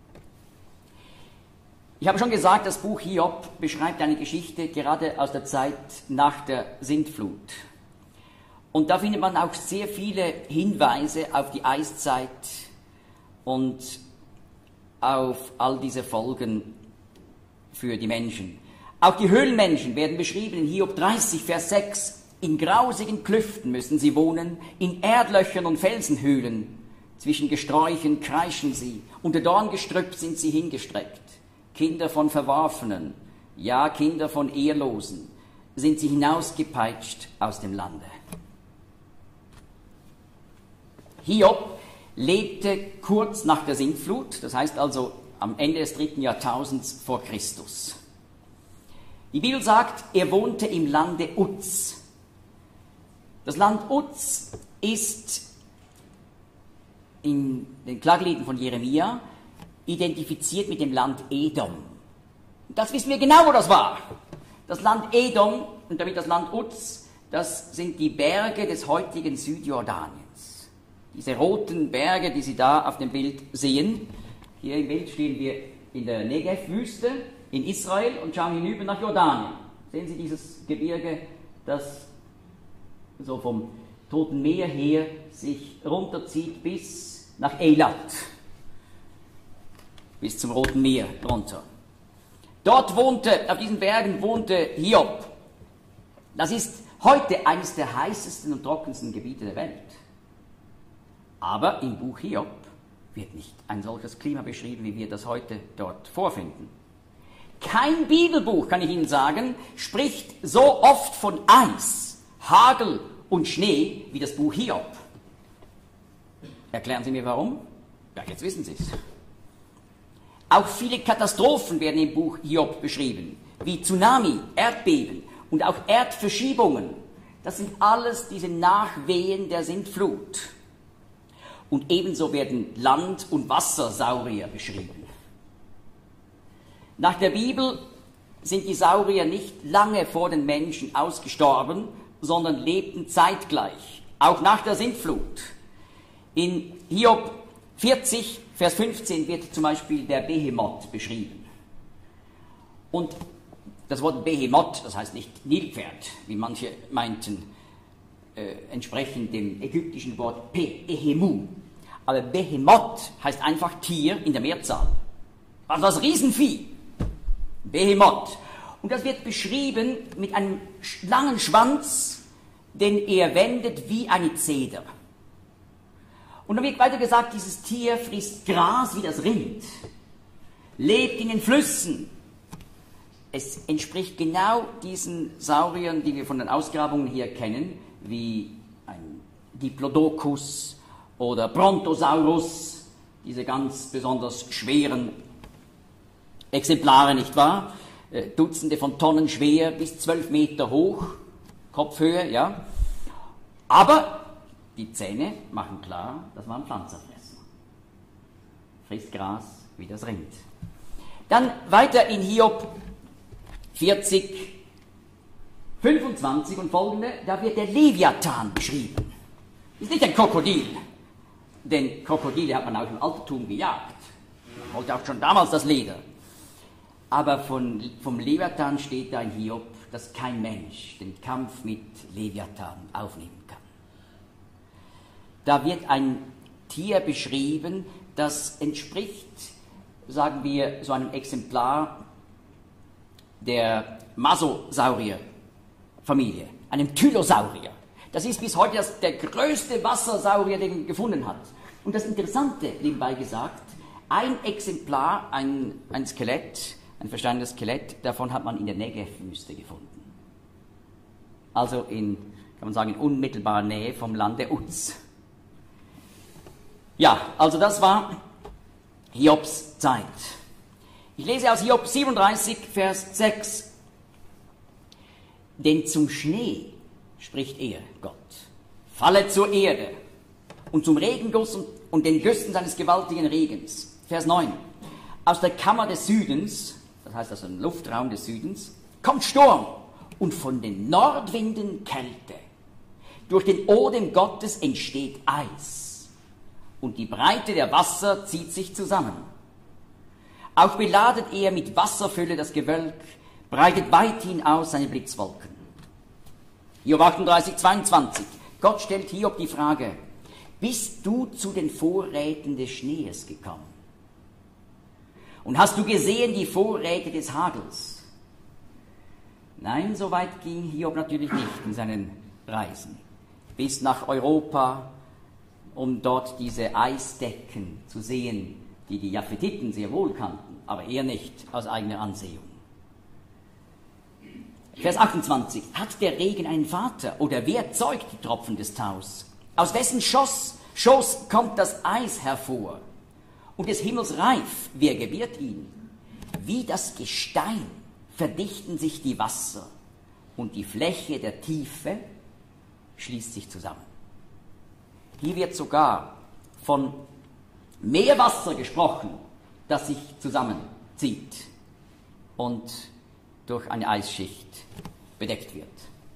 Ich habe schon gesagt, das Buch Hiob beschreibt eine Geschichte gerade aus der Zeit nach der Sintflut. Und da findet man auch sehr viele Hinweise auf die Eiszeit und auf all diese Folgen für die Menschen. Auch die Höhlenmenschen werden beschrieben in Hiob dreißig, Vers sechs. In grausigen Klüften müssen sie wohnen, in Erdlöchern und Felsenhöhlen. Zwischen Gesträuchen kreischen sie, unter Dorngestrüpp sind sie hingestreckt. Kinder von Verworfenen, ja Kinder von Ehelosen, sind sie hinausgepeitscht aus dem Lande. Hiob lebte kurz nach der Sintflut, das heißt also am Ende des dritten Jahrtausends vor Christus. Die Bibel sagt, er wohnte im Lande Uz. Das Land Uz ist in den Klageliedern von Jeremia identifiziert mit dem Land Edom. Das wissen wir genau, wo das war. Das Land Edom und damit das Land Uz, das sind die Berge des heutigen Südjordaniens. Diese roten Berge, die Sie da auf dem Bild sehen. Hier im Bild stehen wir in der Negev-Wüste in Israel und schauen hinüber nach Jordanien. Sehen Sie dieses Gebirge, das so vom Toten Meer her sich runterzieht bis nach Eilat. Bis zum Roten Meer runter. Dort wohnte, auf diesen Bergen wohnte Hiob. Das ist heute eines der heißesten und trockensten Gebiete der Welt. Aber im Buch Hiob wird nicht ein solches Klima beschrieben, wie wir das heute dort vorfinden. Kein Bibelbuch, kann ich Ihnen sagen, spricht so oft von Eis, Hagel und Schnee wie das Buch Hiob. Erklären Sie mir warum? Ja, jetzt wissen Sie es. Auch viele Katastrophen werden im Buch Hiob beschrieben, wie Tsunami, Erdbeben und auch Erdverschiebungen. Das sind alles diese Nachwehen der Sintflut. Und ebenso werden Land- und Wassersaurier beschrieben. Nach der Bibel sind die Saurier nicht lange vor den Menschen ausgestorben, sondern lebten zeitgleich, auch nach der Sintflut. In Hiob vierzig, Vers fünfzehn wird zum Beispiel der Behemoth beschrieben. Und das Wort Behemoth, das heißt nicht Nilpferd, wie manche meinten, äh, entsprechend dem ägyptischen Wort Behemu. Aber Behemoth heißt einfach Tier in der Mehrzahl. Also das Riesenvieh. Behemoth. Und das wird beschrieben mit einem langen Schwanz, den er wendet wie eine Zeder. Und dann wird weiter gesagt, dieses Tier frisst Gras wie das Rind, lebt in den Flüssen. Es entspricht genau diesen Sauriern, die wir von den Ausgrabungen hier kennen, wie ein Diplodocus oder Brontosaurus, diese ganz besonders schweren Exemplare, nicht wahr? Dutzende von Tonnen schwer, bis zwölf Meter hoch, Kopfhöhe, ja. Aber die Zähne machen klar, das waren Pflanzenfresser. Frisst Gras wie das Rind. Dann weiter in Hiob vierzig, fünfundzwanzig und folgende, da wird der Leviathan beschrieben. Ist nicht ein Krokodil, denn Krokodile hat man auch im Altertum gejagt. Man wollte auch schon damals das Leder. Aber von, vom Leviathan steht da in Hiob, dass kein Mensch den Kampf mit Leviathan aufnehmen kann. Da wird ein Tier beschrieben, das entspricht, sagen wir, so einem Exemplar der Masosaurier-Familie, einem Tylosaurier. Das ist bis heute das, der größte Wassersaurier, den man gefunden hat. Und das Interessante, nebenbei gesagt, ein Exemplar, ein, ein Skelett, ein versteinertes Skelett, davon hat man in der Negev-Wüste gefunden. Also in, kann man sagen, in unmittelbarer Nähe vom Land der Uz. Ja, also das war Hiobs Zeit. Ich lese aus Hiob siebenunddreißig, Vers sechs. Denn zum Schnee, spricht er, Gott, falle zur Erde und zum Regenguss und, und den Güssen seines gewaltigen Regens. Vers neun. Aus der Kammer des Südens, das heißt aus dem Luftraum des Südens, kommt Sturm und von den Nordwinden Kälte. Durch den Odem Gottes entsteht Eis und die Breite der Wasser zieht sich zusammen. Auch beladet er mit Wasserfülle das Gewölk, breitet weithin aus seine Blitzwolken. Hiob achtunddreißig, zweiundzwanzig. Gott stellt Hiob die Frage, bist du zu den Vorräten des Schnees gekommen? Und hast du gesehen die Vorräte des Hagels? Nein, so weit ging Hiob natürlich nicht in seinen Reisen. Bis nach Europa, um dort diese Eisdecken zu sehen, die die Japhetiten sehr wohl kannten, aber er nicht aus eigener Ansehung. Vers achtundzwanzig. Hat der Regen einen Vater oder wer zeugt die Tropfen des Taus? Aus wessen Schoß, Schoß kommt das Eis hervor? Und des Himmels reif, wer gebiert ihn? Wie das Gestein verdichten sich die Wasser und die Fläche der Tiefe schließt sich zusammen. Hier wird sogar von Meerwasser gesprochen, das sich zusammenzieht und durch eine Eisschicht bedeckt wird.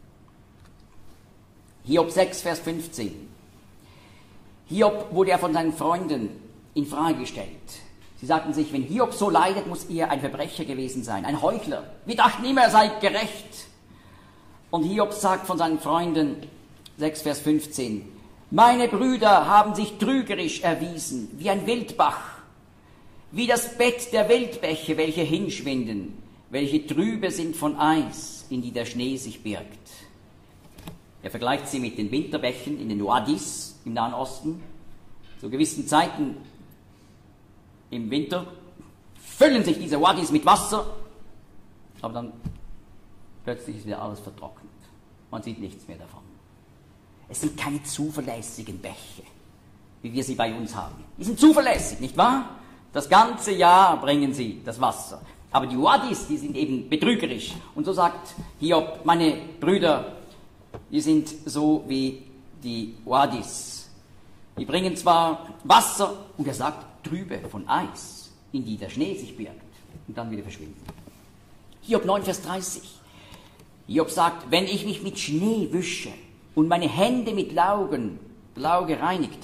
Hiob sechs, Vers fünfzehn. Hiob wurde ja von seinen Freunden in Frage gestellt. Sie sagten sich, wenn Hiob so leidet, muss er ein Verbrecher gewesen sein, ein Heuchler. Wir dachten immer, er sei gerecht. Und Hiob sagt von seinen Freunden, sechs, Vers fünfzehn, meine Brüder haben sich trügerisch erwiesen, wie ein Wildbach, wie das Bett der Wildbäche, welche hinschwinden, welche trübe sind von Eis, in die der Schnee sich birgt. Er vergleicht sie mit den Winterbächen in den Wadis im Nahen Osten. Zu gewissen Zeiten im Winter füllen sich diese Wadis mit Wasser, aber dann plötzlich ist wieder alles vertrocknet. Man sieht nichts mehr davon. Es sind keine zuverlässigen Bäche, wie wir sie bei uns haben. Die sind zuverlässig, nicht wahr? Das ganze Jahr bringen sie das Wasser. Aber die Wadis, die sind eben betrügerisch. Und so sagt Hiob, meine Brüder, die sind so wie die Wadis. Die bringen zwar Wasser, und er sagt, trübe von Eis, in die der Schnee sich birgt, und dann wieder verschwinden. Hiob neun, Vers dreißig. Hiob sagt, wenn ich mich mit Schnee wische und meine Hände mit Laugen, Blau gereinigte.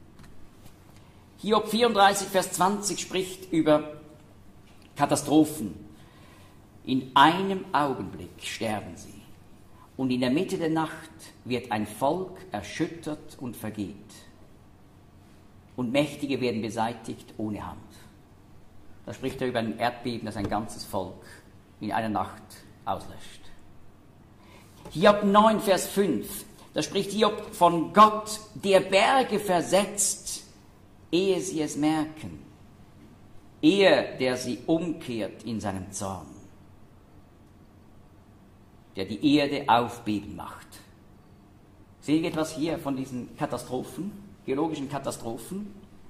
Hiob vierunddreißig, Vers zwanzig spricht über Katastrophen. In einem Augenblick sterben sie. Und in der Mitte der Nacht wird ein Volk erschüttert und vergeht. Und Mächtige werden beseitigt ohne Hand. Da spricht er über ein Erdbeben, das ein ganzes Volk in einer Nacht auslöscht. Hiob neun, Vers fünf, da spricht Hiob von Gott, der Berge versetzt, ehe sie es merken. Er, der sie umkehrt in seinem Zorn. Der die Erde aufbeben macht. Sehen wir etwas hier von diesen Katastrophen, geologischen Katastrophen?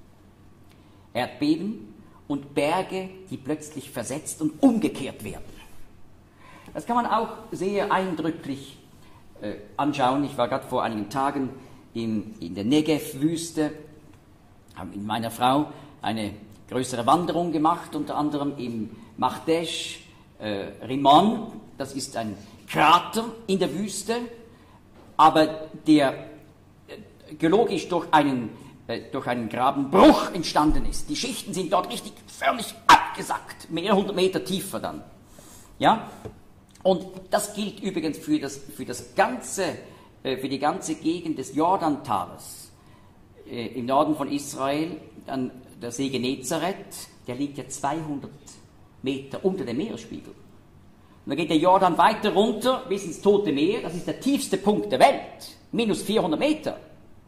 Erdbeben und Berge, die plötzlich versetzt und umgekehrt werden. Das kann man auch sehr eindrücklich äh, anschauen. Ich war gerade vor einigen Tagen im, in der Negev-Wüste, habe mit meiner Frau eine größere Wanderung gemacht, unter anderem im Mahdesh äh, Rimon. Das ist ein Krater in der Wüste, aber der äh, geologisch durch einen, äh, durch einen Grabenbruch entstanden ist. Die Schichten sind dort richtig förmlich abgesackt, mehrere hundert Meter tiefer dann. Ja? Und das gilt übrigens für das, für das ganze, äh, für die ganze Gegend des Jordantales äh, im Norden von Israel, an der See Genezareth, der liegt ja zweihundert Meter unter dem Meeresspiegel. Und dann geht der Jordan weiter runter bis ins Tote Meer, das ist der tiefste Punkt der Welt, minus vierhundert Meter.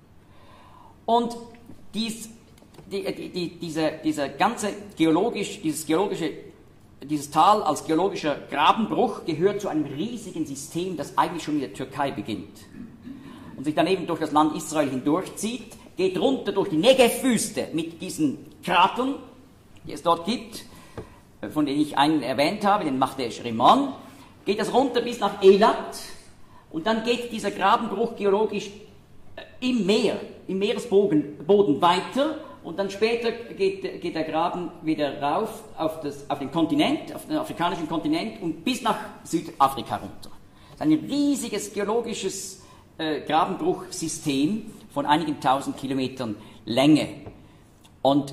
Und dies, die, die, diese, dieser ganze geologisch, dieses geologische, dieses Tal als geologischer Grabenbruch gehört zu einem riesigen System, das eigentlich schon in der Türkei beginnt und sich dann eben durch das Land Israel hindurchzieht, geht runter durch die Negev-Wüste mit diesen Kratern, die es dort gibt, von denen ich einen erwähnt habe, den Mahdesh Rimon, geht das runter bis nach Elat und dann geht dieser Grabenbruch geologisch im Meer, im Meeresboden Boden weiter und dann später geht, geht der Graben wieder rauf auf, das, auf den Kontinent, auf den afrikanischen Kontinent und bis nach Südafrika runter. Das ist ein riesiges geologisches äh, Grabenbruchsystem von einigen tausend Kilometern Länge. Und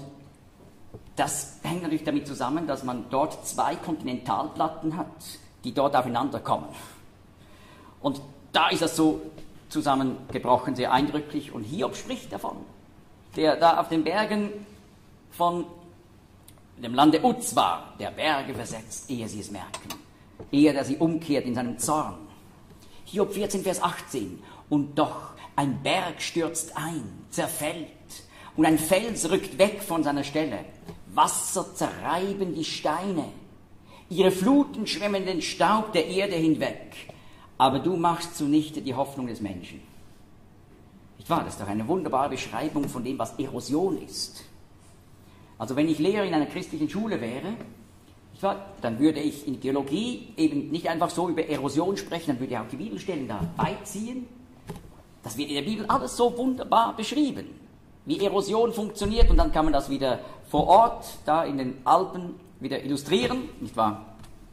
das hängt natürlich damit zusammen, dass man dort zwei Kontinentalplatten hat, die dort aufeinander kommen. Und da ist das so zusammengebrochen, sehr eindrücklich. Und Hiob spricht davon, der da auf den Bergen von dem Lande Uz war, der Berge versetzt, ehe sie es merken, ehe er sie umkehrt in seinem Zorn. Hiob vierzehn, Vers achtzehn. Und doch ein Berg stürzt ein, zerfällt, und ein Fels rückt weg von seiner Stelle. Wasser zerreiben die Steine, ihre Fluten schwemmen den Staub der Erde hinweg, aber du machst zunichte die Hoffnung des Menschen. Nicht wahr? Das ist doch eine wunderbare Beschreibung von dem, was Erosion ist. Also wenn ich Lehrer in einer christlichen Schule wäre, nicht wahr, dann würde ich in Geologie eben nicht einfach so über Erosion sprechen, dann würde ich auch die Bibelstellen da beiziehen. Das wird in der Bibel alles so wunderbar beschrieben, wie Erosion funktioniert, und dann kann man das wieder vor Ort, da in den Alpen, wieder illustrieren, nicht wahr?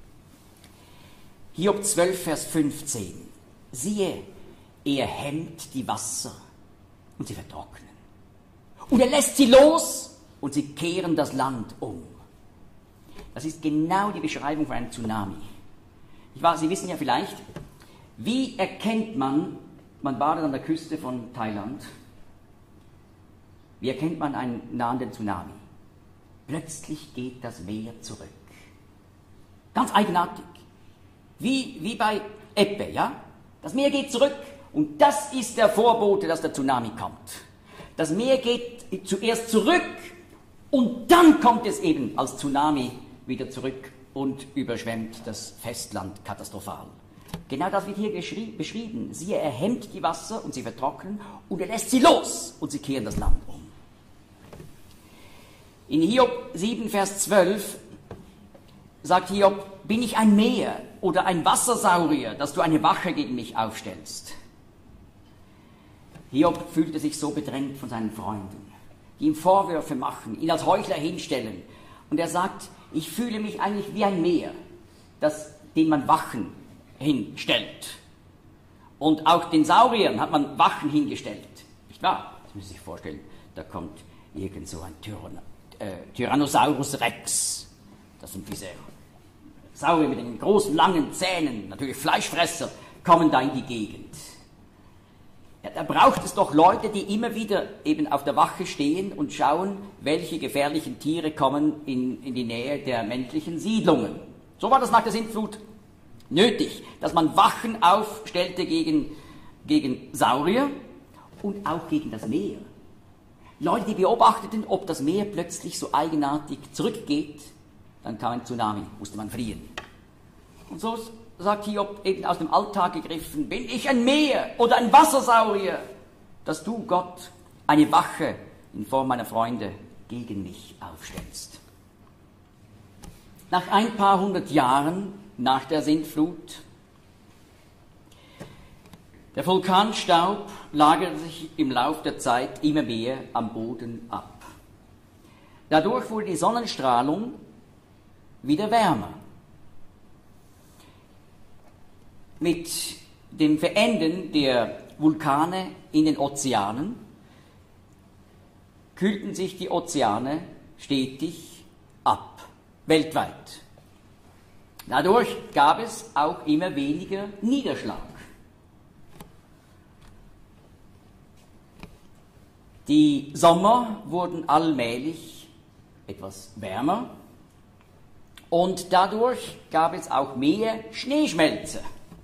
Hiob zwölf, Vers fünfzehn. Siehe, er hemmt die Wasser und sie vertrocknen. Und er lässt sie los und sie kehren das Land um. Das ist genau die Beschreibung von einem Tsunami. Ich weiß, Sie wissen ja vielleicht, wie erkennt man, man badet an der Küste von Thailand, wie erkennt man einen nahenden Tsunami? Plötzlich geht das Meer zurück. Ganz eigenartig. Wie, wie bei Ebbe, ja? Das Meer geht zurück und das ist der Vorbote, dass der Tsunami kommt. Das Meer geht zuerst zurück und dann kommt es eben als Tsunami wieder zurück und überschwemmt das Festland katastrophal. Genau das wird hier beschrieben. Siehe, er hemmt die Wasser und sie vertrocknen und er lässt sie los und sie kehren das Land um. In Hiob sieben, Vers zwölf sagt Hiob, bin ich ein Meer oder ein Wassersaurier, dass du eine Wache gegen mich aufstellst? Hiob fühlte sich so bedrängt von seinen Freunden, die ihm Vorwürfe machen, ihn als Heuchler hinstellen. Und er sagt, ich fühle mich eigentlich wie ein Meer, das, dem man Wachen hinstellt. Und auch den Sauriern hat man Wachen hingestellt. Nicht wahr? Das müssen Sie sich vorstellen, da kommt irgend so ein Tyrann, äh, Tyrannosaurus Rex. Das sind diese Saurier mit den großen, langen Zähnen, natürlich Fleischfresser, kommen da in die Gegend. Ja, da braucht es doch Leute, die immer wieder eben auf der Wache stehen und schauen, welche gefährlichen Tiere kommen in, in die Nähe der menschlichen Siedlungen. So war das nach der Sintflut nötig, dass man Wachen aufstellte gegen, gegen Saurier und auch gegen das Meer. Leute, die beobachteten, ob das Meer plötzlich so eigenartig zurückgeht, dann kam ein Tsunami, musste man fliehen. Und so sagt Hiob eben aus dem Alltag gegriffen, bin ich ein Meer oder ein Wassersaurier, dass du, Gott, eine Wache in Form meiner Freunde gegen mich aufstellst. Nach ein paar hundert Jahren nach der Sintflut, der Vulkanstaub lagerte sich im Lauf der Zeit immer mehr am Boden ab. Dadurch wurde die Sonnenstrahlung wieder wärmer. Mit dem Verenden der Vulkane in den Ozeanen kühlten sich die Ozeane stetig ab, weltweit. Dadurch gab es auch immer weniger Niederschlag. Die Sommer wurden allmählich etwas wärmer und dadurch gab es auch mehr Schneeschmelze.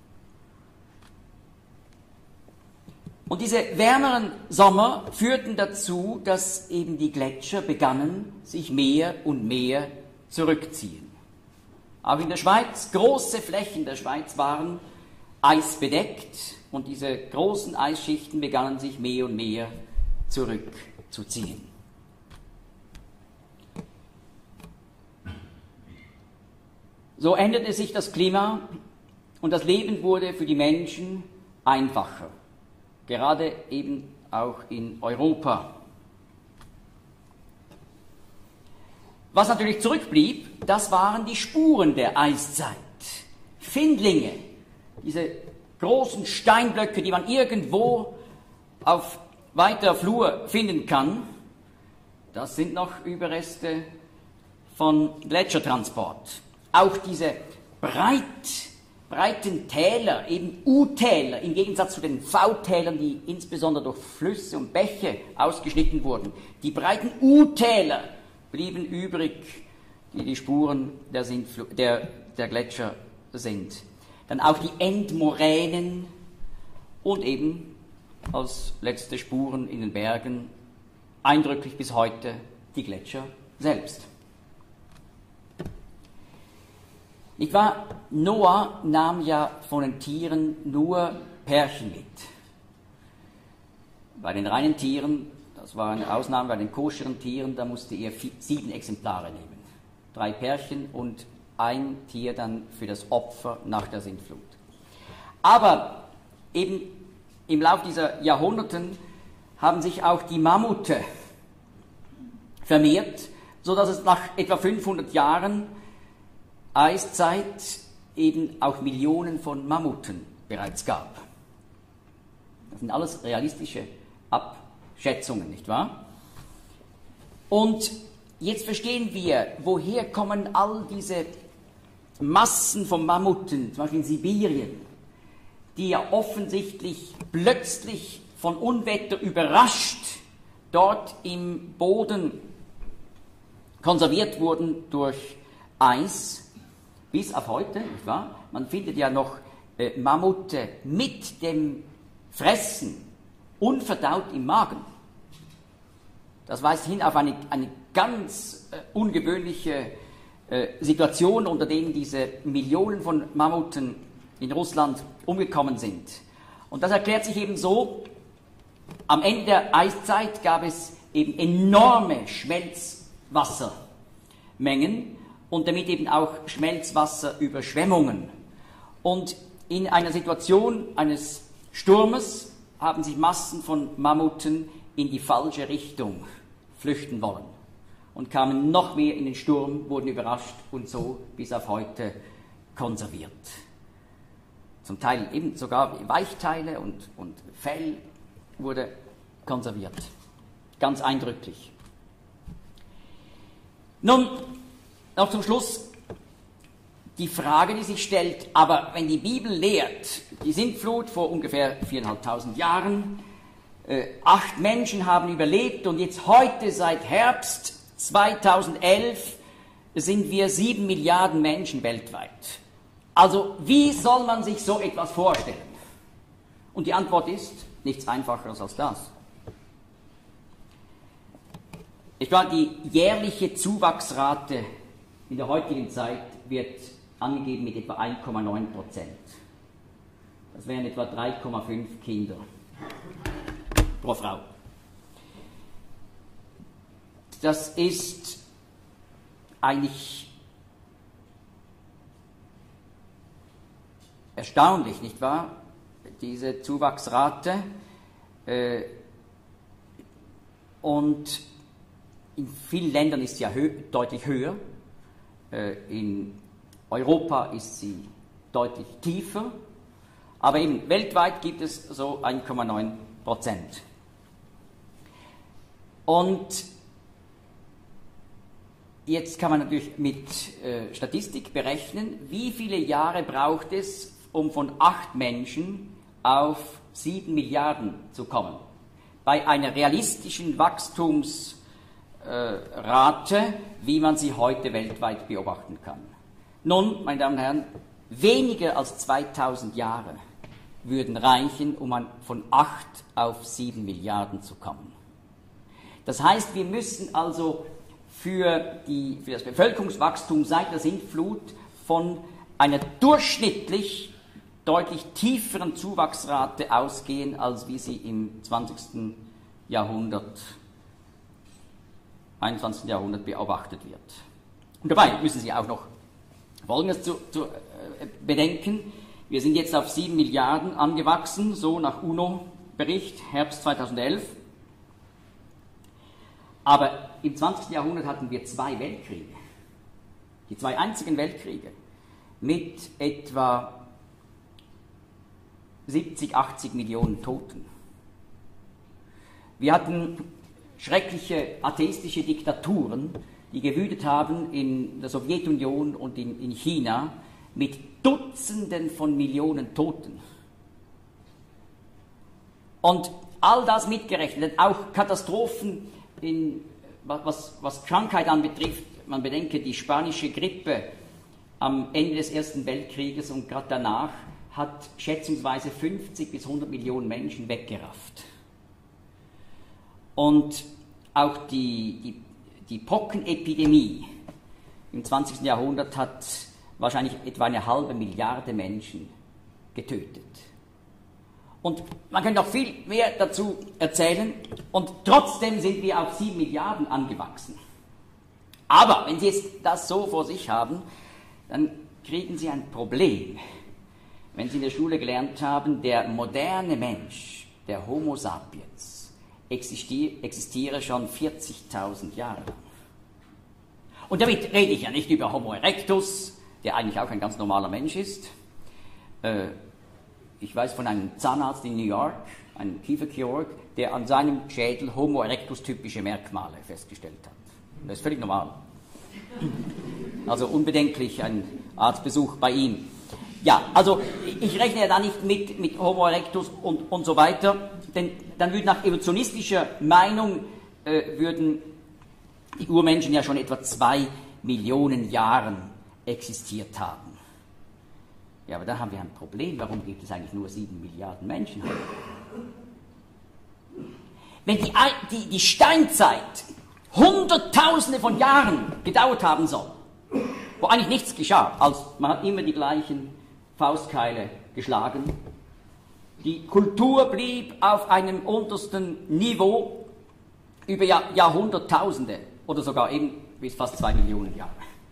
Und diese wärmeren Sommer führten dazu, dass eben die Gletscher begannen, sich mehr und mehr zurückziehen. Auch in der Schweiz, große Flächen der Schweiz waren eisbedeckt und diese großen Eisschichten begannen sich mehr und mehr zurückzuziehen. So änderte sich das Klima und das Leben wurde für die Menschen einfacher. Gerade eben auch in Europa. Was natürlich zurückblieb, das waren die Spuren der Eiszeit. Findlinge, diese großen Steinblöcke, die man irgendwo auf weiter Flur finden kann, das sind noch Überreste von Gletschertransport. Auch diese breit breiten Täler, eben U-Täler, im Gegensatz zu den V-Tälern, die insbesondere durch Flüsse und Bäche ausgeschnitten wurden. Die breiten U-Täler blieben übrig, die die Spuren der, Sintfl- der, der Gletscher sind. Dann auch die Endmoränen und eben als letzte Spuren in den Bergen, eindrücklich bis heute, die Gletscher selbst. Nicht wahr? Noah nahm ja von den Tieren nur Pärchen mit. Bei den reinen Tieren, das war eine Ausnahme, bei den koscheren Tieren, da musste er vier, sieben Exemplare nehmen. Drei Pärchen und ein Tier dann für das Opfer nach der Sintflut. Aber eben im Laufe dieser Jahrhunderten haben sich auch die Mammute vermehrt, sodass es nach etwa fünfhundert Jahren Eiszeit eben auch Millionen von Mammuten bereits gab. Das sind alles realistische Abschätzungen, nicht wahr? Und jetzt verstehen wir, woher kommen all diese Massen von Mammuten, zum Beispiel in Sibirien, die ja offensichtlich plötzlich von Unwetter überrascht dort im Boden konserviert wurden durch Eis. bis auf heute, nicht wahr? Man findet ja noch äh, Mammute mit dem Fressen unverdaut im Magen. Das weist hin auf eine, eine ganz äh, ungewöhnliche äh, Situation, unter denen diese Millionen von Mammuten in Russland umgekommen sind. Und das erklärt sich eben so: Am Ende der Eiszeit gab es eben enorme Schmelzwassermengen und damit eben auch Schmelzwasserüberschwemmungen. Und in einer Situation eines Sturmes haben sich Massen von Mammuten in die falsche Richtung flüchten wollen und kamen noch mehr in den Sturm, wurden überrascht und so bis auf heute konserviert. Zum Teil eben sogar Weichteile und, und Fell wurde konserviert. Ganz eindrücklich. Nun, noch zum Schluss die Frage, die sich stellt: Aber wenn die Bibel lehrt, die Sintflut vor ungefähr viertausendfünfhundert Jahren, äh, acht Menschen haben überlebt und jetzt heute seit Herbst zweitausendelf sind wir sieben Milliarden Menschen weltweit. Also wie soll man sich so etwas vorstellen? Und die Antwort ist nichts Einfacheres als das. Ich glaube, die jährliche Zuwachsrate in der heutigen Zeit wird angegeben mit etwa eins Komma neun Prozent. Das wären etwa drei Komma fünf Kinder pro Frau. Das ist eigentlich erstaunlich, nicht wahr? Diese Zuwachsrate. Äh, und in vielen Ländern ist sie ja hö- deutlich höher. Äh, in Europa ist sie deutlich tiefer. Aber eben weltweit gibt es so eins Komma neun Prozent. Und jetzt kann man natürlich mit äh, Statistik berechnen, wie viele Jahre braucht es, um von acht Menschen auf sieben Milliarden zu kommen. Bei einer realistischen Wachstumsrate, äh, wie man sie heute weltweit beobachten kann. Nun, meine Damen und Herren, weniger als zweitausend Jahre würden reichen, um an, von acht auf sieben Milliarden zu kommen. Das heißt, wir müssen also für, die, für das Bevölkerungswachstum seit der Sintflut von einer durchschnittlich deutlich tieferen Zuwachsrate ausgehen, als wie sie im zwanzigsten Jahrhundert, einundzwanzigsten Jahrhundert beobachtet wird. Und dabei müssen Sie auch noch Folgendes zu, zu äh, bedenken: Wir sind jetzt auf sieben Milliarden angewachsen, so nach UNO-Bericht, Herbst zweitausendelf. Aber im zwanzigsten Jahrhundert hatten wir zwei Weltkriege, die zwei einzigen Weltkriege, mit etwa siebzig, achtzig Millionen Toten. Wir hatten schreckliche atheistische Diktaturen, die gewütet haben in der Sowjetunion und in, in China mit Dutzenden von Millionen Toten. Und all das mitgerechnet, auch Katastrophen, in, was, was Krankheit anbetrifft. Man bedenke die spanische Grippe am Ende des Ersten Weltkrieges und gerade danach hat schätzungsweise fünfzig bis hundert Millionen Menschen weggerafft. Und auch die, die, die Pockenepidemie im zwanzigsten Jahrhundert hat wahrscheinlich etwa eine halbe Milliarde Menschen getötet. Und man könnte noch viel mehr dazu erzählen, und trotzdem sind wir auf sieben Milliarden angewachsen. Aber wenn Sie jetzt das so vor sich haben, dann kriegen Sie ein Problem. Wenn Sie in der Schule gelernt haben, der moderne Mensch, der Homo sapiens, existier, existiere schon vierzigtausend Jahre lang. Und damit rede ich ja nicht über Homo erectus, der eigentlich auch ein ganz normaler Mensch ist. Äh, ich weiß von einem Zahnarzt in New York, einem Kieferchirurg, der an seinem Schädel Homo erectus typische Merkmale festgestellt hat. Das ist völlig normal. Also unbedenklich ein Arztbesuch bei ihm. Ja, also ich rechne ja da nicht mit, mit Homo erectus und, und so weiter, denn dann würden nach evolutionistischer Meinung äh, würden die Urmenschen ja schon etwa zwei Millionen Jahren existiert haben. Ja, aber da haben wir ein Problem. Warum gibt es eigentlich nur sieben Milliarden Menschen heute? Wenn die, die, die Steinzeit Hunderttausende von Jahren gedauert haben soll, wo eigentlich nichts geschah, also man hat immer die gleichen Faustkeile geschlagen, die Kultur blieb auf einem untersten Niveau über Jahr, Jahrhunderttausende oder sogar eben bis fast zwei Millionen Jahre.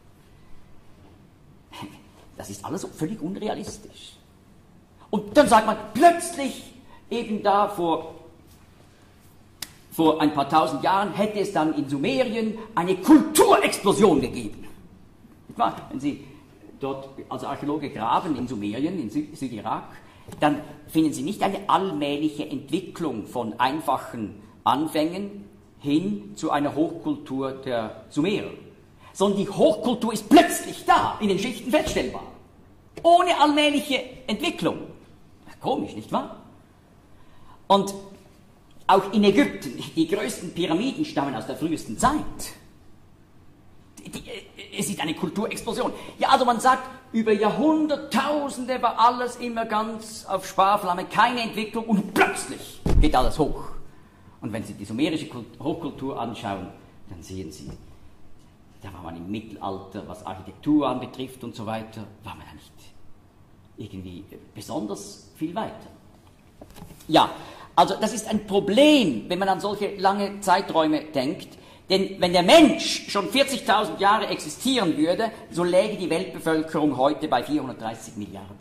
Das ist alles völlig unrealistisch. Und dann sagt man plötzlich, eben da vor, vor ein paar tausend Jahren, hätte es dann in Sumerien eine Kulturexplosion gegeben. Wenn Sie dort als Archäologe graben in Sumerien, in Süd- Südirak, dann finden Sie nicht eine allmähliche Entwicklung von einfachen Anfängen hin zu einer Hochkultur der Sumerer, sondern die Hochkultur ist plötzlich da, in den Schichten feststellbar, ohne allmähliche Entwicklung. Komisch, nicht wahr? Und auch in Ägypten, die größten Pyramiden stammen aus der frühesten Zeit. Die, die, es ist eine Kulturexplosion. Ja, also man sagt, über Jahrhunderttausende war alles immer ganz auf Sparflamme, keine Entwicklung und plötzlich geht alles hoch. Und wenn Sie die sumerische Hochkultur anschauen, dann sehen Sie, da war man im Mittelalter, was Architektur anbetrifft und so weiter, war man ja nicht irgendwie besonders viel weiter. Ja, also das ist ein Problem, wenn man an solche lange Zeiträume denkt, denn wenn der Mensch schon vierzigtausend Jahre existieren würde, so läge die Weltbevölkerung heute bei vierhundertdreißig Milliarden.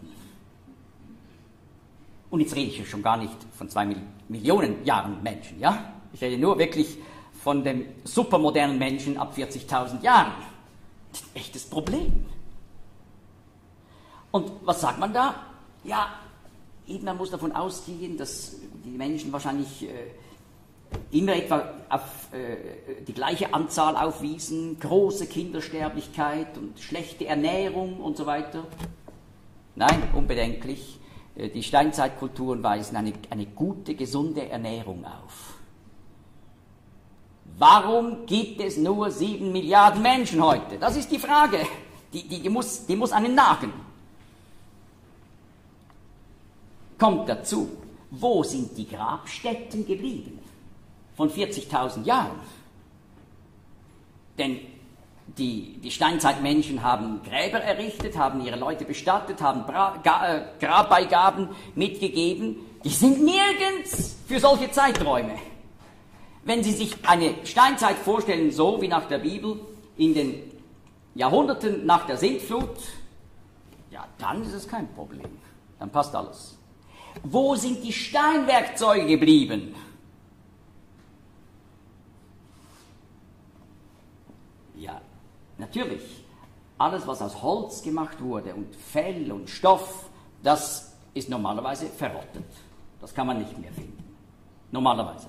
Und jetzt rede ich ja schon gar nicht von zwei Millionen Jahren Menschen, ja? Ich rede nur wirklich von dem supermodernen Menschen ab vierzigtausend Jahren. Das ist ein echtes Problem. Und was sagt man da? Ja, eben man muss davon ausgehen, dass die Menschen wahrscheinlich äh, immer etwa auf äh, die gleiche Anzahl aufwiesen, große Kindersterblichkeit und schlechte Ernährung und so weiter. Nein, unbedenklich. Äh, die Steinzeitkulturen weisen eine, eine gute, gesunde Ernährung auf. Warum gibt es nur sieben Milliarden Menschen heute? Das ist die Frage. Die, die, die, muss, die muss einen nagen. Kommt dazu, wo sind die Grabstätten geblieben? Von vierzigtausend Jahren. Denn die, die Steinzeitmenschen haben Gräber errichtet, haben ihre Leute bestattet, haben Bra Ga äh, Grabbeigaben mitgegeben. Die sind nirgends für solche Zeiträume. Wenn Sie sich eine Steinzeit vorstellen, so wie nach der Bibel, in den Jahrhunderten nach der Sintflut, ja, dann ist es kein Problem. Dann passt alles. Wo sind die Steinwerkzeuge geblieben? Ja, natürlich. Alles, was aus Holz gemacht wurde und Fell und Stoff, das ist normalerweise verrottet. Das kann man nicht mehr finden. Normalerweise.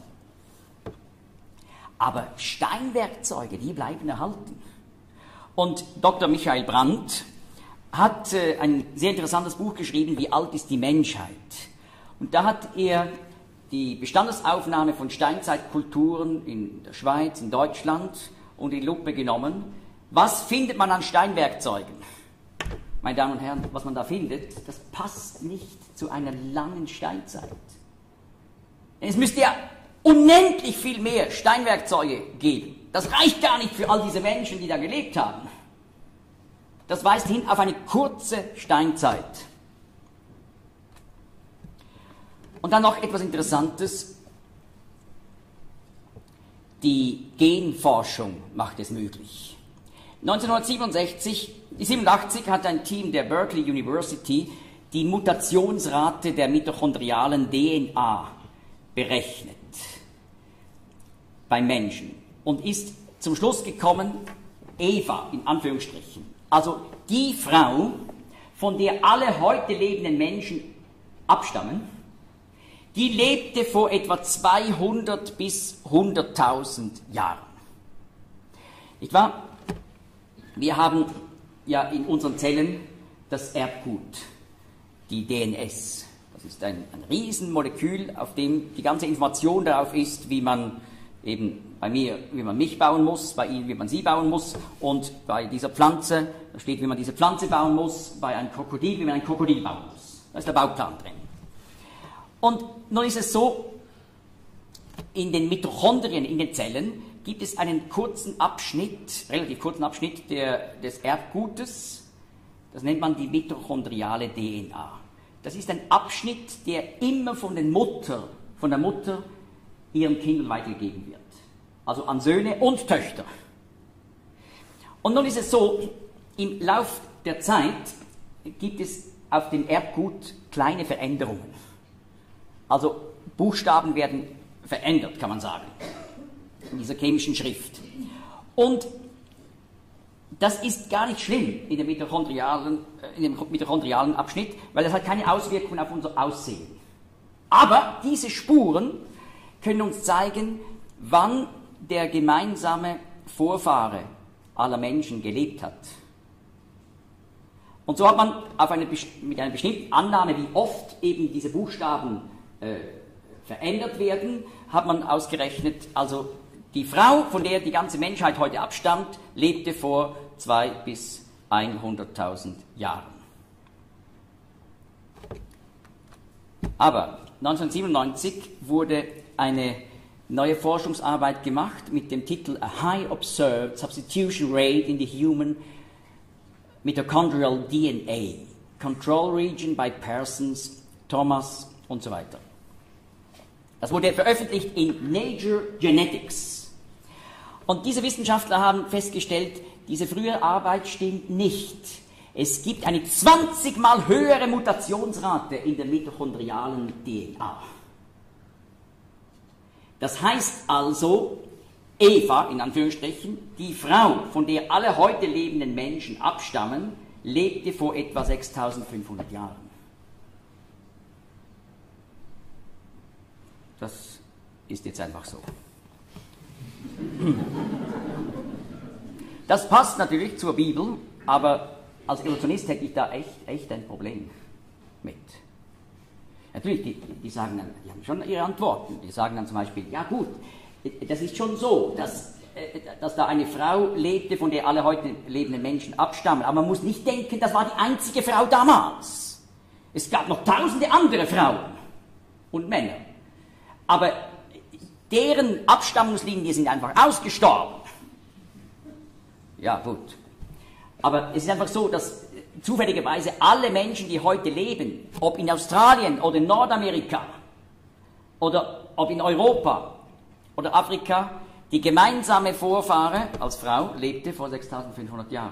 Aber Steinwerkzeuge, die bleiben erhalten. Und Doktor Michael Brandt hat äh, ein sehr interessantes Buch geschrieben, Wie alt ist die Menschheit? Und da hat er die Bestandesaufnahme von Steinzeitkulturen in der Schweiz, in Deutschland unter die Lupe genommen. Was findet man an Steinwerkzeugen? Meine Damen und Herren, was man da findet, das passt nicht zu einer langen Steinzeit. Es müsste ja unendlich viel mehr Steinwerkzeuge geben. Das reicht gar nicht für all diese Menschen, die da gelebt haben. Das weist hin auf eine kurze Steinzeit. Und dann noch etwas Interessantes. Die Genforschung macht es möglich. neunzehnhundertsiebenundsechzig, siebenundachtzig hat ein Team der Berkeley University die Mutationsrate der mitochondrialen D N A berechnet beim Menschen und ist zum Schluss gekommen, Eva in Anführungsstrichen, also die Frau, von der alle heute lebenden Menschen abstammen, die lebte vor etwa zweihundert bis hunderttausend Jahren. Nicht wahr? Wir haben ja in unseren Zellen das Erbgut, die D N S. Das ist ein, ein Riesenmolekül, auf dem die ganze Information darauf ist, wie man eben bei mir, wie man mich bauen muss, bei Ihnen, wie man Sie bauen muss, und bei dieser Pflanze, da steht, wie man diese Pflanze bauen muss, bei einem Krokodil, wie man ein Krokodil bauen muss. Da ist der Bauplan drin. Und nun ist es so, in den Mitochondrien, in den Zellen, gibt es einen kurzen Abschnitt, relativ kurzen Abschnitt der, des Erbgutes, das nennt man die mitochondriale D N A. Das ist ein Abschnitt, der immer von, den Mutter, von der Mutter ihren Kindern weitergegeben wird. Also an Söhne und Töchter. Und nun ist es so, im Lauf der Zeit gibt es auf dem Erbgut kleine Veränderungen. Also Buchstaben werden verändert, kann man sagen, in dieser chemischen Schrift. Und das ist gar nicht schlimm in, der mitochondrialen, in dem mitochondrialen Abschnitt, weil das hat keine Auswirkungen auf unser Aussehen. Aber diese Spuren können uns zeigen, wann der gemeinsame Vorfahre aller Menschen gelebt hat. Und so hat man auf eine, mit einer bestimmten Annahme, wie oft eben diese Buchstaben äh, verändert werden, hat man ausgerechnet, also die Frau, von der die ganze Menschheit heute abstammt, lebte vor zweihunderttausend bis hunderttausend Jahren. Aber neunzehnhundertsiebenundneunzig wurde eine neue Forschungsarbeit gemacht mit dem Titel A High Observed Substitution Rate in the Human Mitochondrial D N A, Control Region by Parsons, Thomas und so weiter. Das wurde veröffentlicht in Nature Genetics. Und diese Wissenschaftler haben festgestellt, diese frühe Arbeit stimmt nicht. Es gibt eine zwanzig mal höhere Mutationsrate in der mitochondrialen D N A. Das heißt also, Eva, in Anführungsstrichen, die Frau, von der alle heute lebenden Menschen abstammen, lebte vor etwa sechstausendfünfhundert Jahren. Das ist jetzt einfach so. Das passt natürlich zur Bibel, aber als Evolutionist hätte ich da echt, echt ein Problem mit. Natürlich, die, die sagen dann, die haben schon ihre Antworten. Die sagen dann zum Beispiel, ja gut, das ist schon so, dass, dass da eine Frau lebte, von der alle heute lebenden Menschen abstammen. Aber man muss nicht denken, das war die einzige Frau damals. Es gab noch tausende andere Frauen und Männer. Aber deren Abstammungslinien sind einfach ausgestorben. Ja, gut. Aber es ist einfach so, dass zufälligerweise alle Menschen, die heute leben, ob in Australien oder in Nordamerika oder ob in Europa oder Afrika, die gemeinsame Vorfahre als Frau lebte vor sechstausendfünfhundert Jahren.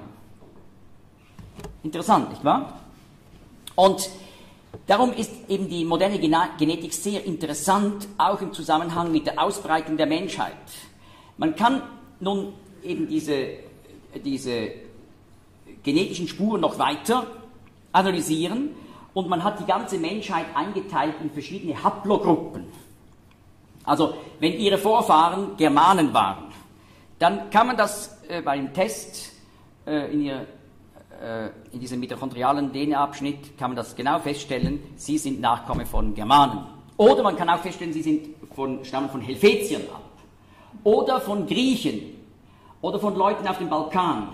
Interessant, nicht wahr? Und darum ist eben die moderne Genetik sehr interessant, auch im Zusammenhang mit der Ausbreitung der Menschheit. Man kann nun eben diese, diese genetischen Spuren noch weiter analysieren und man hat die ganze Menschheit eingeteilt in verschiedene Haplogruppen. Also, wenn ihre Vorfahren Germanen waren, dann kann man das äh, bei einem Test äh, in, ihr, äh, in diesem mitochondrialen D N A-Abschnitt kann man das genau feststellen, sie sind Nachkomme von Germanen. Oder man kann auch feststellen, sie sind von, stammen von Helvetiern ab. Oder von Griechen. Oder von Leuten auf dem Balkan.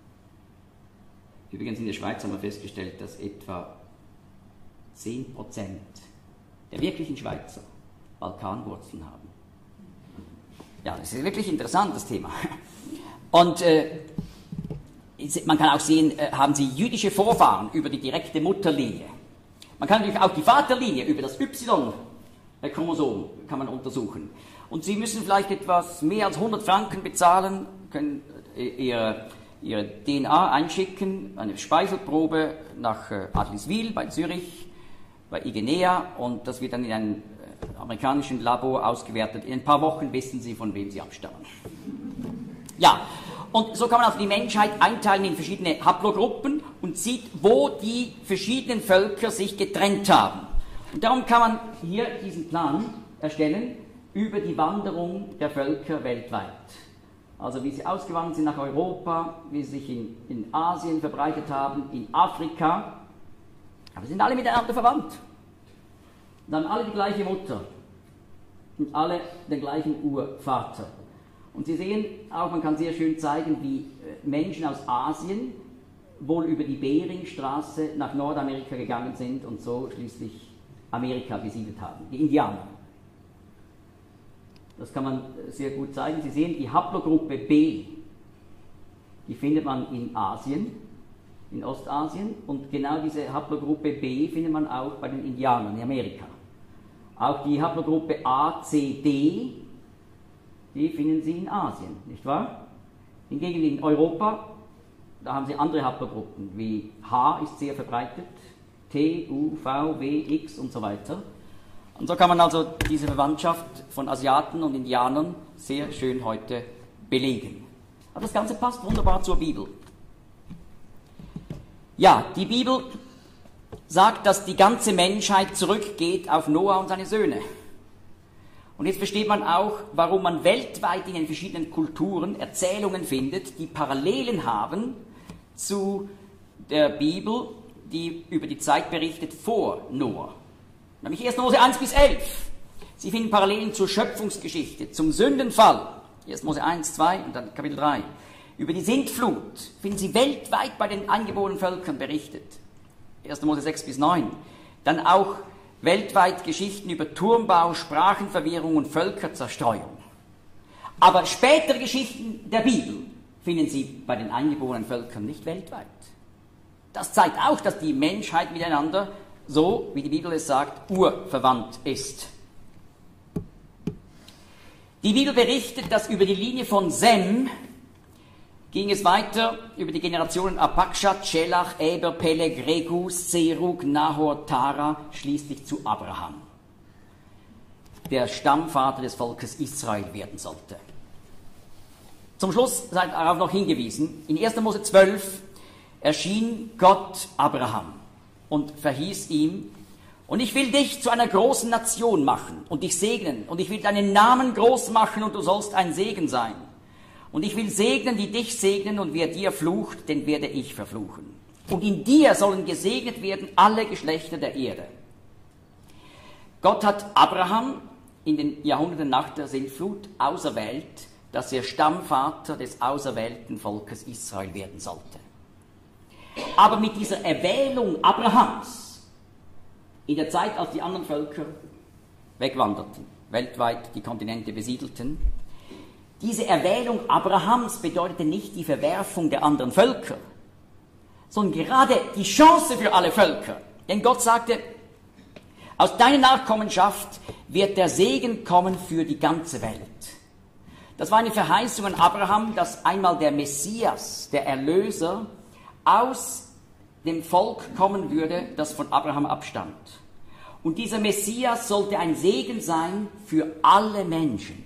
Übrigens in der Schweiz haben wir festgestellt, dass etwa zehn Prozent der wirklichen Schweizer Balkanwurzeln haben. Ja, das ist wirklich interessant, das Thema. Und äh, man kann auch sehen, äh, haben sie jüdische Vorfahren über die direkte Mutterlinie. Man kann natürlich auch die Vaterlinie über das Y-Chromosom kann man untersuchen. Und Sie müssen vielleicht etwas mehr als hundert Franken bezahlen, können äh, Ihre, ihre D N A einschicken, eine Speichelprobe nach äh, Adliswil bei Zürich, bei Igenea, und das wird dann in einem amerikanischen Labor ausgewertet. In ein paar Wochen wissen Sie, von wem Sie abstammen. Ja, und so kann man also die Menschheit einteilen in verschiedene Haplogruppen und sieht, wo die verschiedenen Völker sich getrennt haben. Und darum kann man hier diesen Plan erstellen über die Wanderung der Völker weltweit. Also wie sie ausgewandert sind nach Europa, wie sie sich in, in Asien verbreitet haben, in Afrika. Aber sie sind alle miteinander verwandt. Und haben alle die gleiche Mutter und alle den gleichen Urvater. Und Sie sehen auch, man kann sehr schön zeigen, wie Menschen aus Asien wohl über die Beringstraße nach Nordamerika gegangen sind und so schließlich Amerika besiedelt haben, die Indianer. Das kann man sehr gut zeigen. Sie sehen, die Haplogruppe B, die findet man in Asien, in Ostasien, und genau diese Haplogruppe B findet man auch bei den Indianern in Amerika. Auch die Haplogruppe A, C, D, die finden Sie in Asien, nicht wahr? Hingegen in Europa, da haben Sie andere Haplogruppen, wie H ist sehr verbreitet, T, U, V, W, X und so weiter. Und so kann man also diese Verwandtschaft von Asiaten und Indianern sehr schön heute belegen. Aber das Ganze passt wunderbar zur Bibel. Ja, die Bibel sagt, dass die ganze Menschheit zurückgeht auf Noah und seine Söhne. Und jetzt versteht man auch, warum man weltweit in den verschiedenen Kulturen Erzählungen findet, die Parallelen haben zu der Bibel, die über die Zeit berichtet vor Noah. Nämlich erster Mose eins bis elf. Sie finden Parallelen zur Schöpfungsgeschichte, zum Sündenfall. erster Mose eins, zwei und dann Kapitel drei. Über die Sintflut finden Sie weltweit bei den eingeborenen Völkern berichtet. erster Mose sechs bis neun. Dann auch weltweit Geschichten über Turmbau, Sprachenverwirrung und Völkerzerstreuung. Aber spätere Geschichten der Bibel finden Sie bei den eingeborenen Völkern nicht weltweit. Das zeigt auch, dass die Menschheit miteinander, so wie die Bibel es sagt, urverwandt ist. Die Bibel berichtet, dass über die Linie von Sem ging es weiter über die Generationen Arpachshad, Schelach, Eber, Peleg, Regus, Serug, Nahor, Tara, schließlich zu Abraham, der Stammvater des Volkes Israel werden sollte. Zum Schluss sei darauf noch hingewiesen, in erster Mose zwölf erschien Gott Abraham und verhieß ihm: Und ich will dich zu einer großen Nation machen und dich segnen, und ich will deinen Namen groß machen und du sollst ein Segen sein. Und ich will segnen, die dich segnen, und wer dir flucht, den werde ich verfluchen. Und in dir sollen gesegnet werden alle Geschlechter der Erde. Gott hat Abraham in den Jahrhunderten nach der Sintflut auserwählt, dass er Stammvater des auserwählten Volkes Israel werden sollte. Aber mit dieser Erwählung Abrahams, in der Zeit, als die anderen Völker wegwanderten, weltweit die Kontinente besiedelten, diese Erwählung Abrahams bedeutete nicht die Verwerfung der anderen Völker, sondern gerade die Chance für alle Völker. Denn Gott sagte, aus deiner Nachkommenschaft wird der Segen kommen für die ganze Welt. Das war eine Verheißung an Abraham, dass einmal der Messias, der Erlöser, aus dem Volk kommen würde, das von Abraham abstammt. Und dieser Messias sollte ein Segen sein für alle Menschen.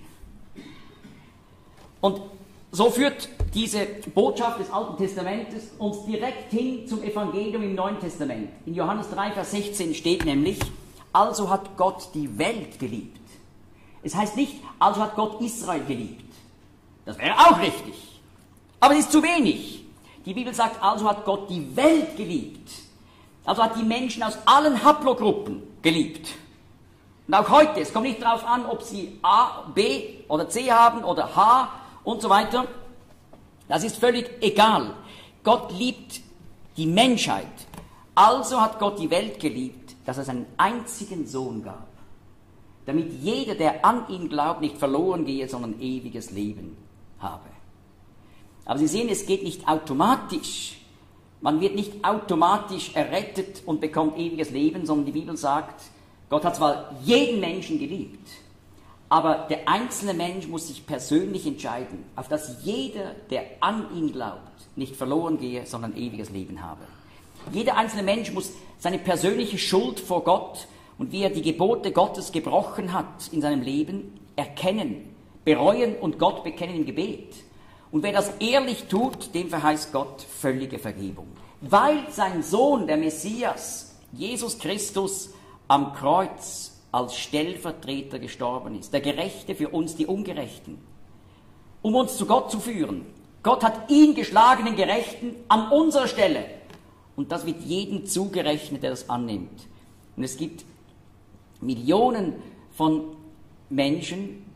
Und so führt diese Botschaft des Alten Testamentes uns direkt hin zum Evangelium im Neuen Testament. In Johannes drei, Vers sechzehn steht nämlich: Also hat Gott die Welt geliebt. Es heißt nicht, also hat Gott Israel geliebt. Das wäre auch richtig. Aber es ist zu wenig. Die Bibel sagt, also hat Gott die Welt geliebt. Also hat die Menschen aus allen Haplogruppen geliebt. Und auch heute, es kommt nicht darauf an, ob sie A, B oder C haben oder H und so weiter. Das ist völlig egal. Gott liebt die Menschheit. Also hat Gott die Welt geliebt, dass er seinen einzigen Sohn gab, damit jeder, der an ihn glaubt, nicht verloren gehe, sondern ewiges Leben habe. Aber Sie sehen, es geht nicht automatisch. Man wird nicht automatisch errettet und bekommt ewiges Leben, sondern die Bibel sagt, Gott hat zwar jeden Menschen geliebt, aber der einzelne Mensch muss sich persönlich entscheiden, auf dass jeder, der an ihn glaubt, nicht verloren gehe, sondern ewiges Leben habe. Jeder einzelne Mensch muss seine persönliche Schuld vor Gott und wie er die Gebote Gottes gebrochen hat in seinem Leben, erkennen, bereuen und Gott bekennen im Gebet. Und wer das ehrlich tut, dem verheißt Gott völlige Vergebung. Weil sein Sohn, der Messias, Jesus Christus, am Kreuz als Stellvertreter gestorben ist, der Gerechte für uns, die Ungerechten, um uns zu Gott zu führen. Gott hat ihn geschlagenen Gerechten an unserer Stelle. Und das wird jedem zugerechnet, der das annimmt. Und es gibt Millionen von Menschen,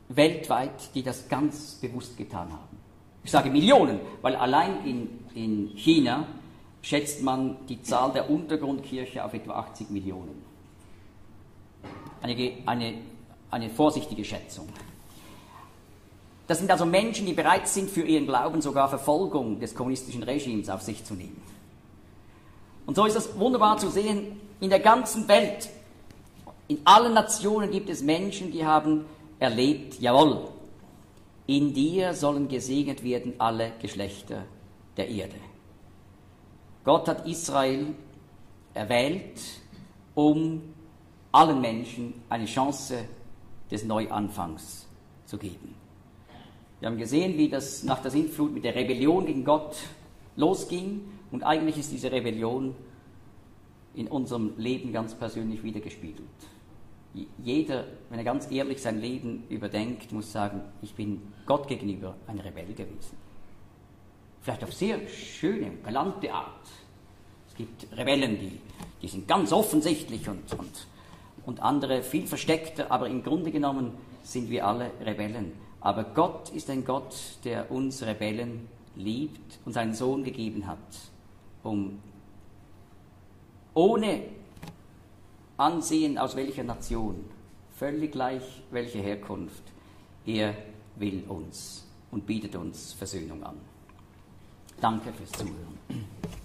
weltweit, die das ganz bewusst getan haben. Ich sage Millionen, weil allein in, in China schätzt man die Zahl der Untergrundkirche auf etwa achtzig Millionen. Eine, eine, eine vorsichtige Schätzung. Das sind also Menschen, die bereit sind, für ihren Glauben sogar Verfolgung des kommunistischen Regimes auf sich zu nehmen. Und so ist es wunderbar zu sehen, in der ganzen Welt, in allen Nationen gibt es Menschen, die haben erlebt, jawohl, in dir sollen gesegnet werden alle Geschlechter der Erde. Gott hat Israel erwählt, um allen Menschen eine Chance des Neuanfangs zu geben. Wir haben gesehen, wie das nach der Sintflut mit der Rebellion gegen Gott losging, und eigentlich ist diese Rebellion in unserem Leben ganz persönlich wiedergespiegelt. Jeder, wenn er ganz ehrlich sein Leben überdenkt, muss sagen, ich bin Gott gegenüber ein Rebell gewesen. Vielleicht auf sehr schöne, galante Art. Es gibt Rebellen, die, die sind ganz offensichtlich und, und, und andere viel versteckter, aber im Grunde genommen sind wir alle Rebellen. Aber Gott ist ein Gott, der uns Rebellen liebt und seinen Sohn gegeben hat, um ohne Ansehen aus welcher Nation, völlig gleich welche Herkunft, er will uns und bietet uns Versöhnung an. Danke fürs Zuhören.